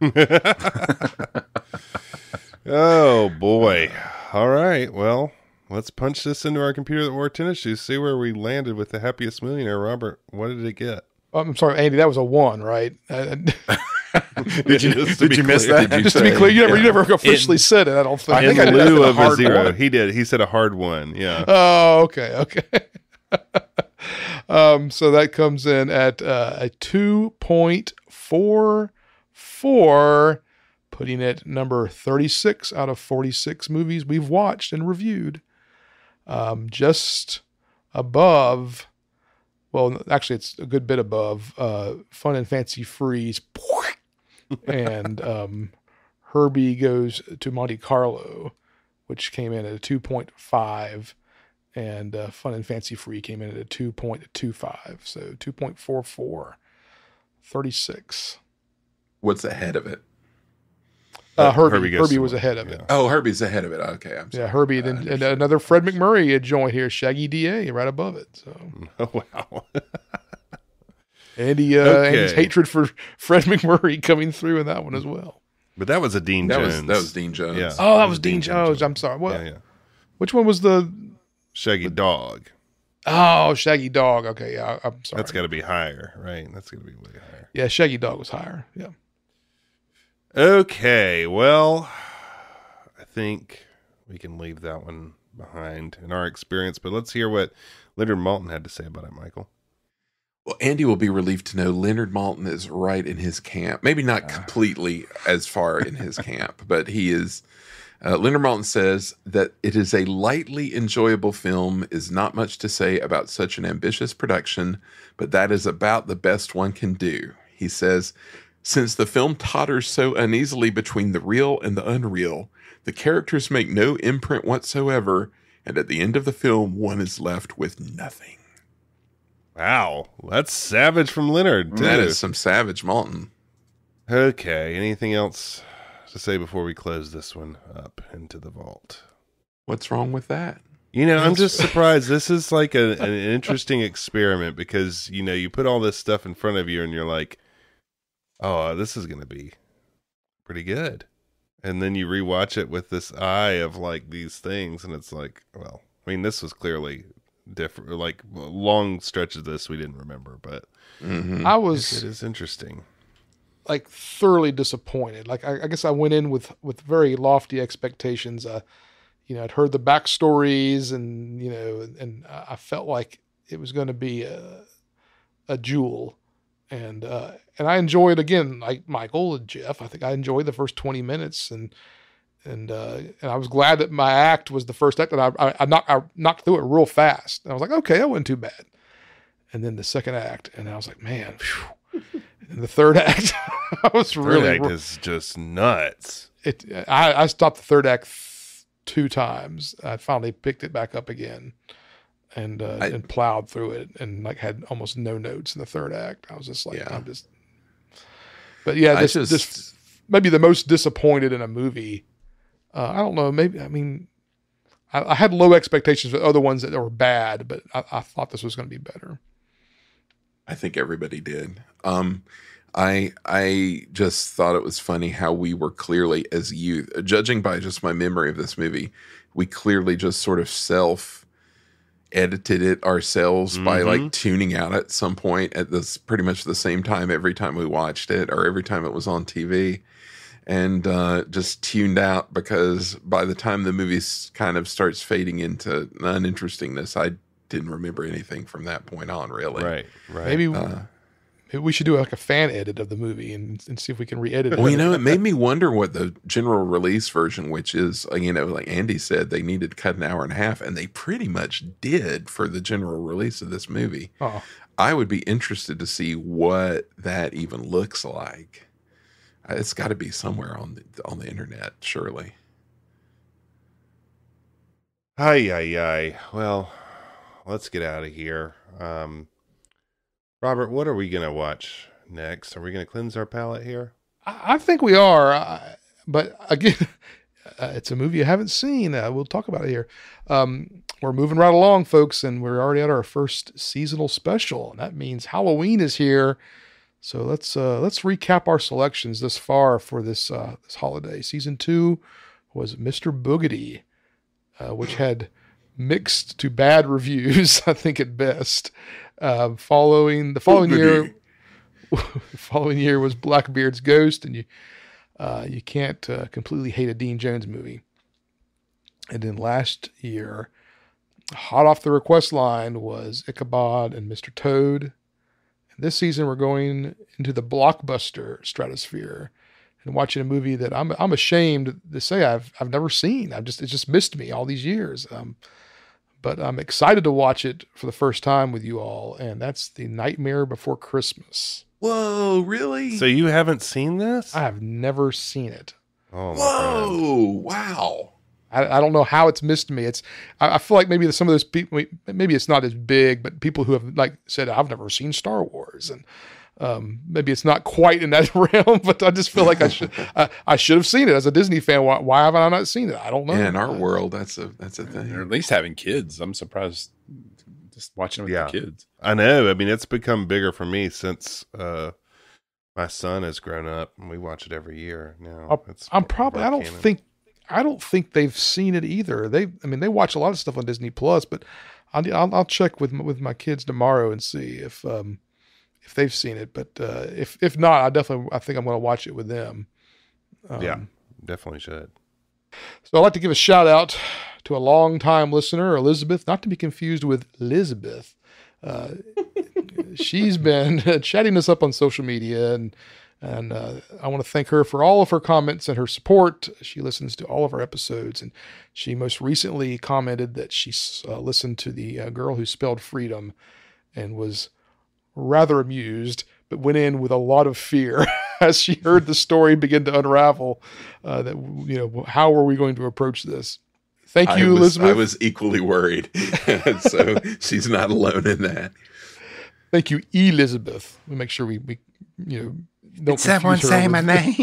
Oh boy. All right. Well, let's punch this into our computer that wore tennis shoes. See where we landed with the Happiest Millionaire. Robert, what did it get? I'm sorry, Andy. That was a one, right? Did you, did you miss that? Did you Just say, to be clear, you never, yeah. you never officially in, said it. I don't think. I think in lieu of a zero, one. He did. He said a hard one. Yeah. Oh, okay, okay. um, so that comes in at uh, a two point four four. Putting it number thirty-six out of forty-six movies we've watched and reviewed. Um, just above, well, actually it's a good bit above, uh, Fun and Fancy Freeze. And um, Herbie Goes to Monte Carlo, which came in at a two point five. And uh, Fun and Fancy Free came in at a two point two five. So two point four four. thirty-six. What's ahead of it? Uh, Herbie, Herbie, Herbie was ahead of it. Yeah. Oh, Herbie's ahead of it. Okay, I'm sorry. Yeah, Herbie, and, and another Fred MacMurray had joined here, Shaggy D A, right above it. So, oh, wow. Andy, uh, Okay. Andy's hatred for Fred MacMurray coming through in that one as well. But that was a Dean That Jones. was that was Dean Jones. Yeah. Oh, that It was Dean Jones. I'm sorry. What? Yeah, yeah. Which one was the? Shaggy Dog. Oh, Shaggy Dog. Okay, yeah, I'm sorry. That's got to be higher, right? That's got to be way higher. Yeah, Shaggy Dog was higher. Yeah. Okay, well, I think we can leave that one behind in our experience, but let's hear what Leonard Maltin had to say about it, Michael. Well, Andy will be relieved to know Leonard Maltin is right in his camp. Maybe not completely as far in his camp, but he is. Uh, Leonard Maltin says that it is a lightly enjoyable film, is not much to say about such an ambitious production, but that is about the best one can do. He says, since the film totters so uneasily between the real and the unreal, the characters make no imprint whatsoever, and at the end of the film, one is left with nothing. Wow, that's savage from Leonard, too. That is some savage Maltin. Okay, anything else to say before we close this one up into the vault? What's wrong with that? You know, I'm just surprised. This is like a, an interesting experiment because, you know, you put all this stuff in front of you and you're like, oh, this is going to be pretty good. And then you rewatch it with this eye of like these things. And it's like, well, I mean, this was clearly different. Like long stretches of this we didn't remember, but Mm-hmm. I was it is interesting. like thoroughly disappointed. Like I, I guess I went in with, with very lofty expectations. Uh, you know, I'd heard the backstories and, you know, and I felt like it was going to be a, a jewel. And, uh, and I enjoyed, again, like Michael and Jeff, I think I enjoyed the first twenty minutes and, and, uh, and I was glad that my act was the first act, and I, I, I knocked, I knocked through it real fast. And I was like, okay, that wasn't too bad. And then the second act, and I was like, man, phew. And the third act, I was Third really, act is just nuts. it, I, I stopped the third act th- two times. I finally picked it back up again. And uh, I- and plowed through it and like had almost no notes in the third act. I was just like, Yeah. I'm just. But yeah, I this, just- this maybe the most disappointed in a movie. Uh, I don't know. Maybe I mean, I, I had low expectations for other ones that were bad, but I, I thought this was going to be better. I think everybody did. Um, I I just thought it was funny how we were clearly, as youth, judging by just my memory of this movie, we clearly just sort of self edited it ourselves mm-hmm. by like tuning out at some point at this pretty much the same time every time we watched it or every time it was on T V, and uh, just tuned out because by the time the movie kind of starts fading into uninterestingness, I didn't remember anything from that point on, really. Right, right. Maybe, uh, maybe we should do like a fan edit of the movie and, and see if we can re-edit it. Well, you know, it made me wonder what the general release version, which is, you know, like Andy said, they needed to cut an hour and a half, and they pretty much did for the general release of this movie. Oh. I would be interested to see what that even looks like. It's got to be somewhere on the on the internet, surely. Ay, ay, ay. Well, let's get out of here. Um, Robert, what are we going to watch next? Are we going to cleanse our palate here? I, I think we are. I, but again, uh, it's a movie you haven't seen. Uh, we'll talk about it here. Um, we're moving right along, folks, and we're already at our first seasonal special. And that means Halloween is here. So let's uh, let's recap our selections this far for this uh, this holiday. Season two was Mister Boogedy, uh, which had mixed to bad reviews, I think at best. Uh, following the following year, following year was Blackbeard's Ghost, and you uh, you can't uh, completely hate a Dean Jones movie. And then last year, hot off the request line was Ichabod and Mister Toad. This season, we're going into the blockbuster stratosphere and watching a movie that I'm I'm ashamed to say I've I've never seen. I've just it just missed me all these years. Um, but I'm excited to watch it for the first time with you all, and that's The Nightmare Before Christmas. Whoa, really? So you haven't seen this? I have never seen it. Oh, my Whoa! friend. Wow. I, I don't know how it's missed me. It's I, I feel like maybe some of those people, maybe it's not as big, but people who have like said, I've never seen Star Wars, and um, maybe it's not quite in that realm, but I just feel like I should I, I should have seen it as a Disney fan. Why, why haven't I not seen it? I don't know. Yeah, in our world, that's a that's a thing. Or at least having kids. I'm surprised just watching with Yeah. the kids. I know. I mean, it's become bigger for me since uh, my son has grown up, and we watch it every year now. I'll, It's I'm probably. I don't canon. think. I don't think they've seen it either. They, I mean, they watch a lot of stuff on Disney Plus, but I'll, I'll, I'll check with with my kids tomorrow and see if um, if they've seen it. But uh, if if not, I definitely I think I'm going to watch it with them. Um, Yeah, definitely should. So I'd like to give a shout out to a longtime listener, Elizabeth, not to be confused with Elizabeth. Uh, she's been chatting us up on social media, and and uh, I want to thank her for all of her comments and her support. She listens to all of our episodes, and she most recently commented that she uh, listened to the uh, Girl Who Spelled Freedom and was rather amused, but went in with a lot of fear as she heard the story begin to unravel. Uh, that you know, how are we going to approach this? Thank you, I was, Elizabeth. I was equally worried, so she's not alone in that. Thank you, Elizabeth. We make sure we, we you know. Don't Did someone confuse her say my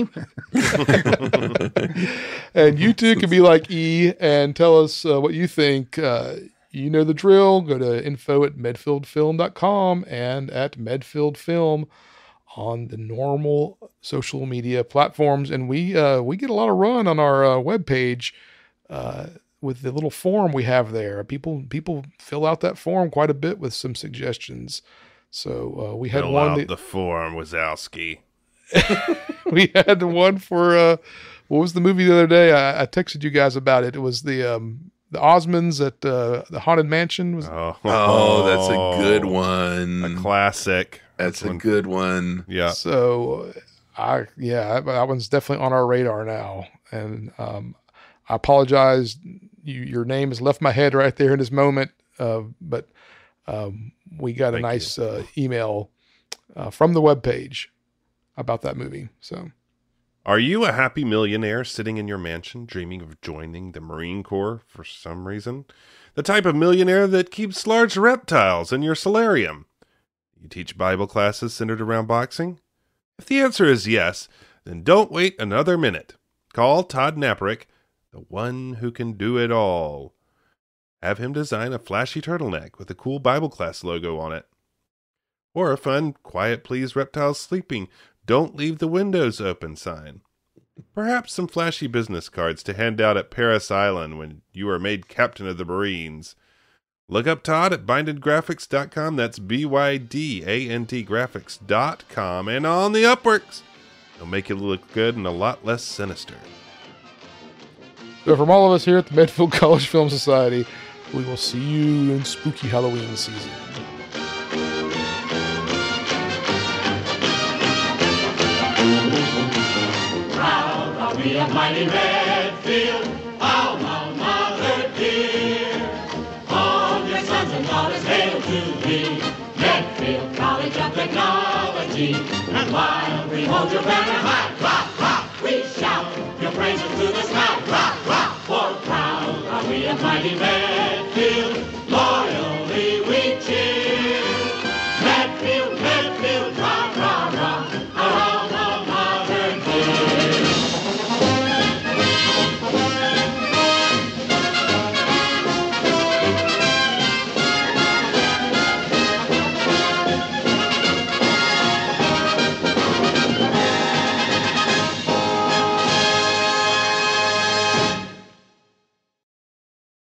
with- name? And you too can be like E and tell us uh, what you think. Uh, you know the drill. Go to info at medfield film dot com and at Medfield Film on the normal social media platforms. And we uh, we get a lot of run on our uh, webpage uh, with the little form we have there. People people fill out that form quite a bit with some suggestions. So uh, we had Fill one. out that- the form, Wazowski. we had one for uh what was the movie the other day? I, I texted you guys about it. It was the um the Osmonds at uh, the Haunted Mansion. Was Oh, Oh, that's a good one. A classic. That's a one. good one. Yeah. So I yeah that, that one's definitely on our radar now. And um I apologize. You, your name has left my head right there in this moment. Uh, but um we got a Thank nice uh, email uh, from the webpage about that movie. So. Are you a happy millionaire sitting in your mansion dreaming of joining the Marine Corps for some reason? The type of millionaire that keeps large reptiles in your solarium? You teach Bible classes centered around boxing? If the answer is yes, then don't wait another minute. Call Todd Naperick, the one who can do it all. Have him design a flashy turtleneck with a cool Bible class logo on it. Or a fun, quiet please reptiles sleeping Don't leave the windows open sign. Perhaps some flashy business cards to hand out at Paris Island when you are made captain of the Marines. Look up Todd at binded graphics dot com. That's B Y D A N T graphics dot com. And on the Upworks, it'll make you look good and a lot less sinister. So from all of us here at the Medfield College Film Society, we will see you in spooky Halloween season. Proud are we of mighty Medfield, alma mater dear. All your sons and daughters hail to thee, Medfield College of Technology. And while we hold your banner high, rock, rock, we shout your praises to the sky, rock, rock. For proud are we of mighty Medfield, loyally we cheer. Medfield, Medfield, rock.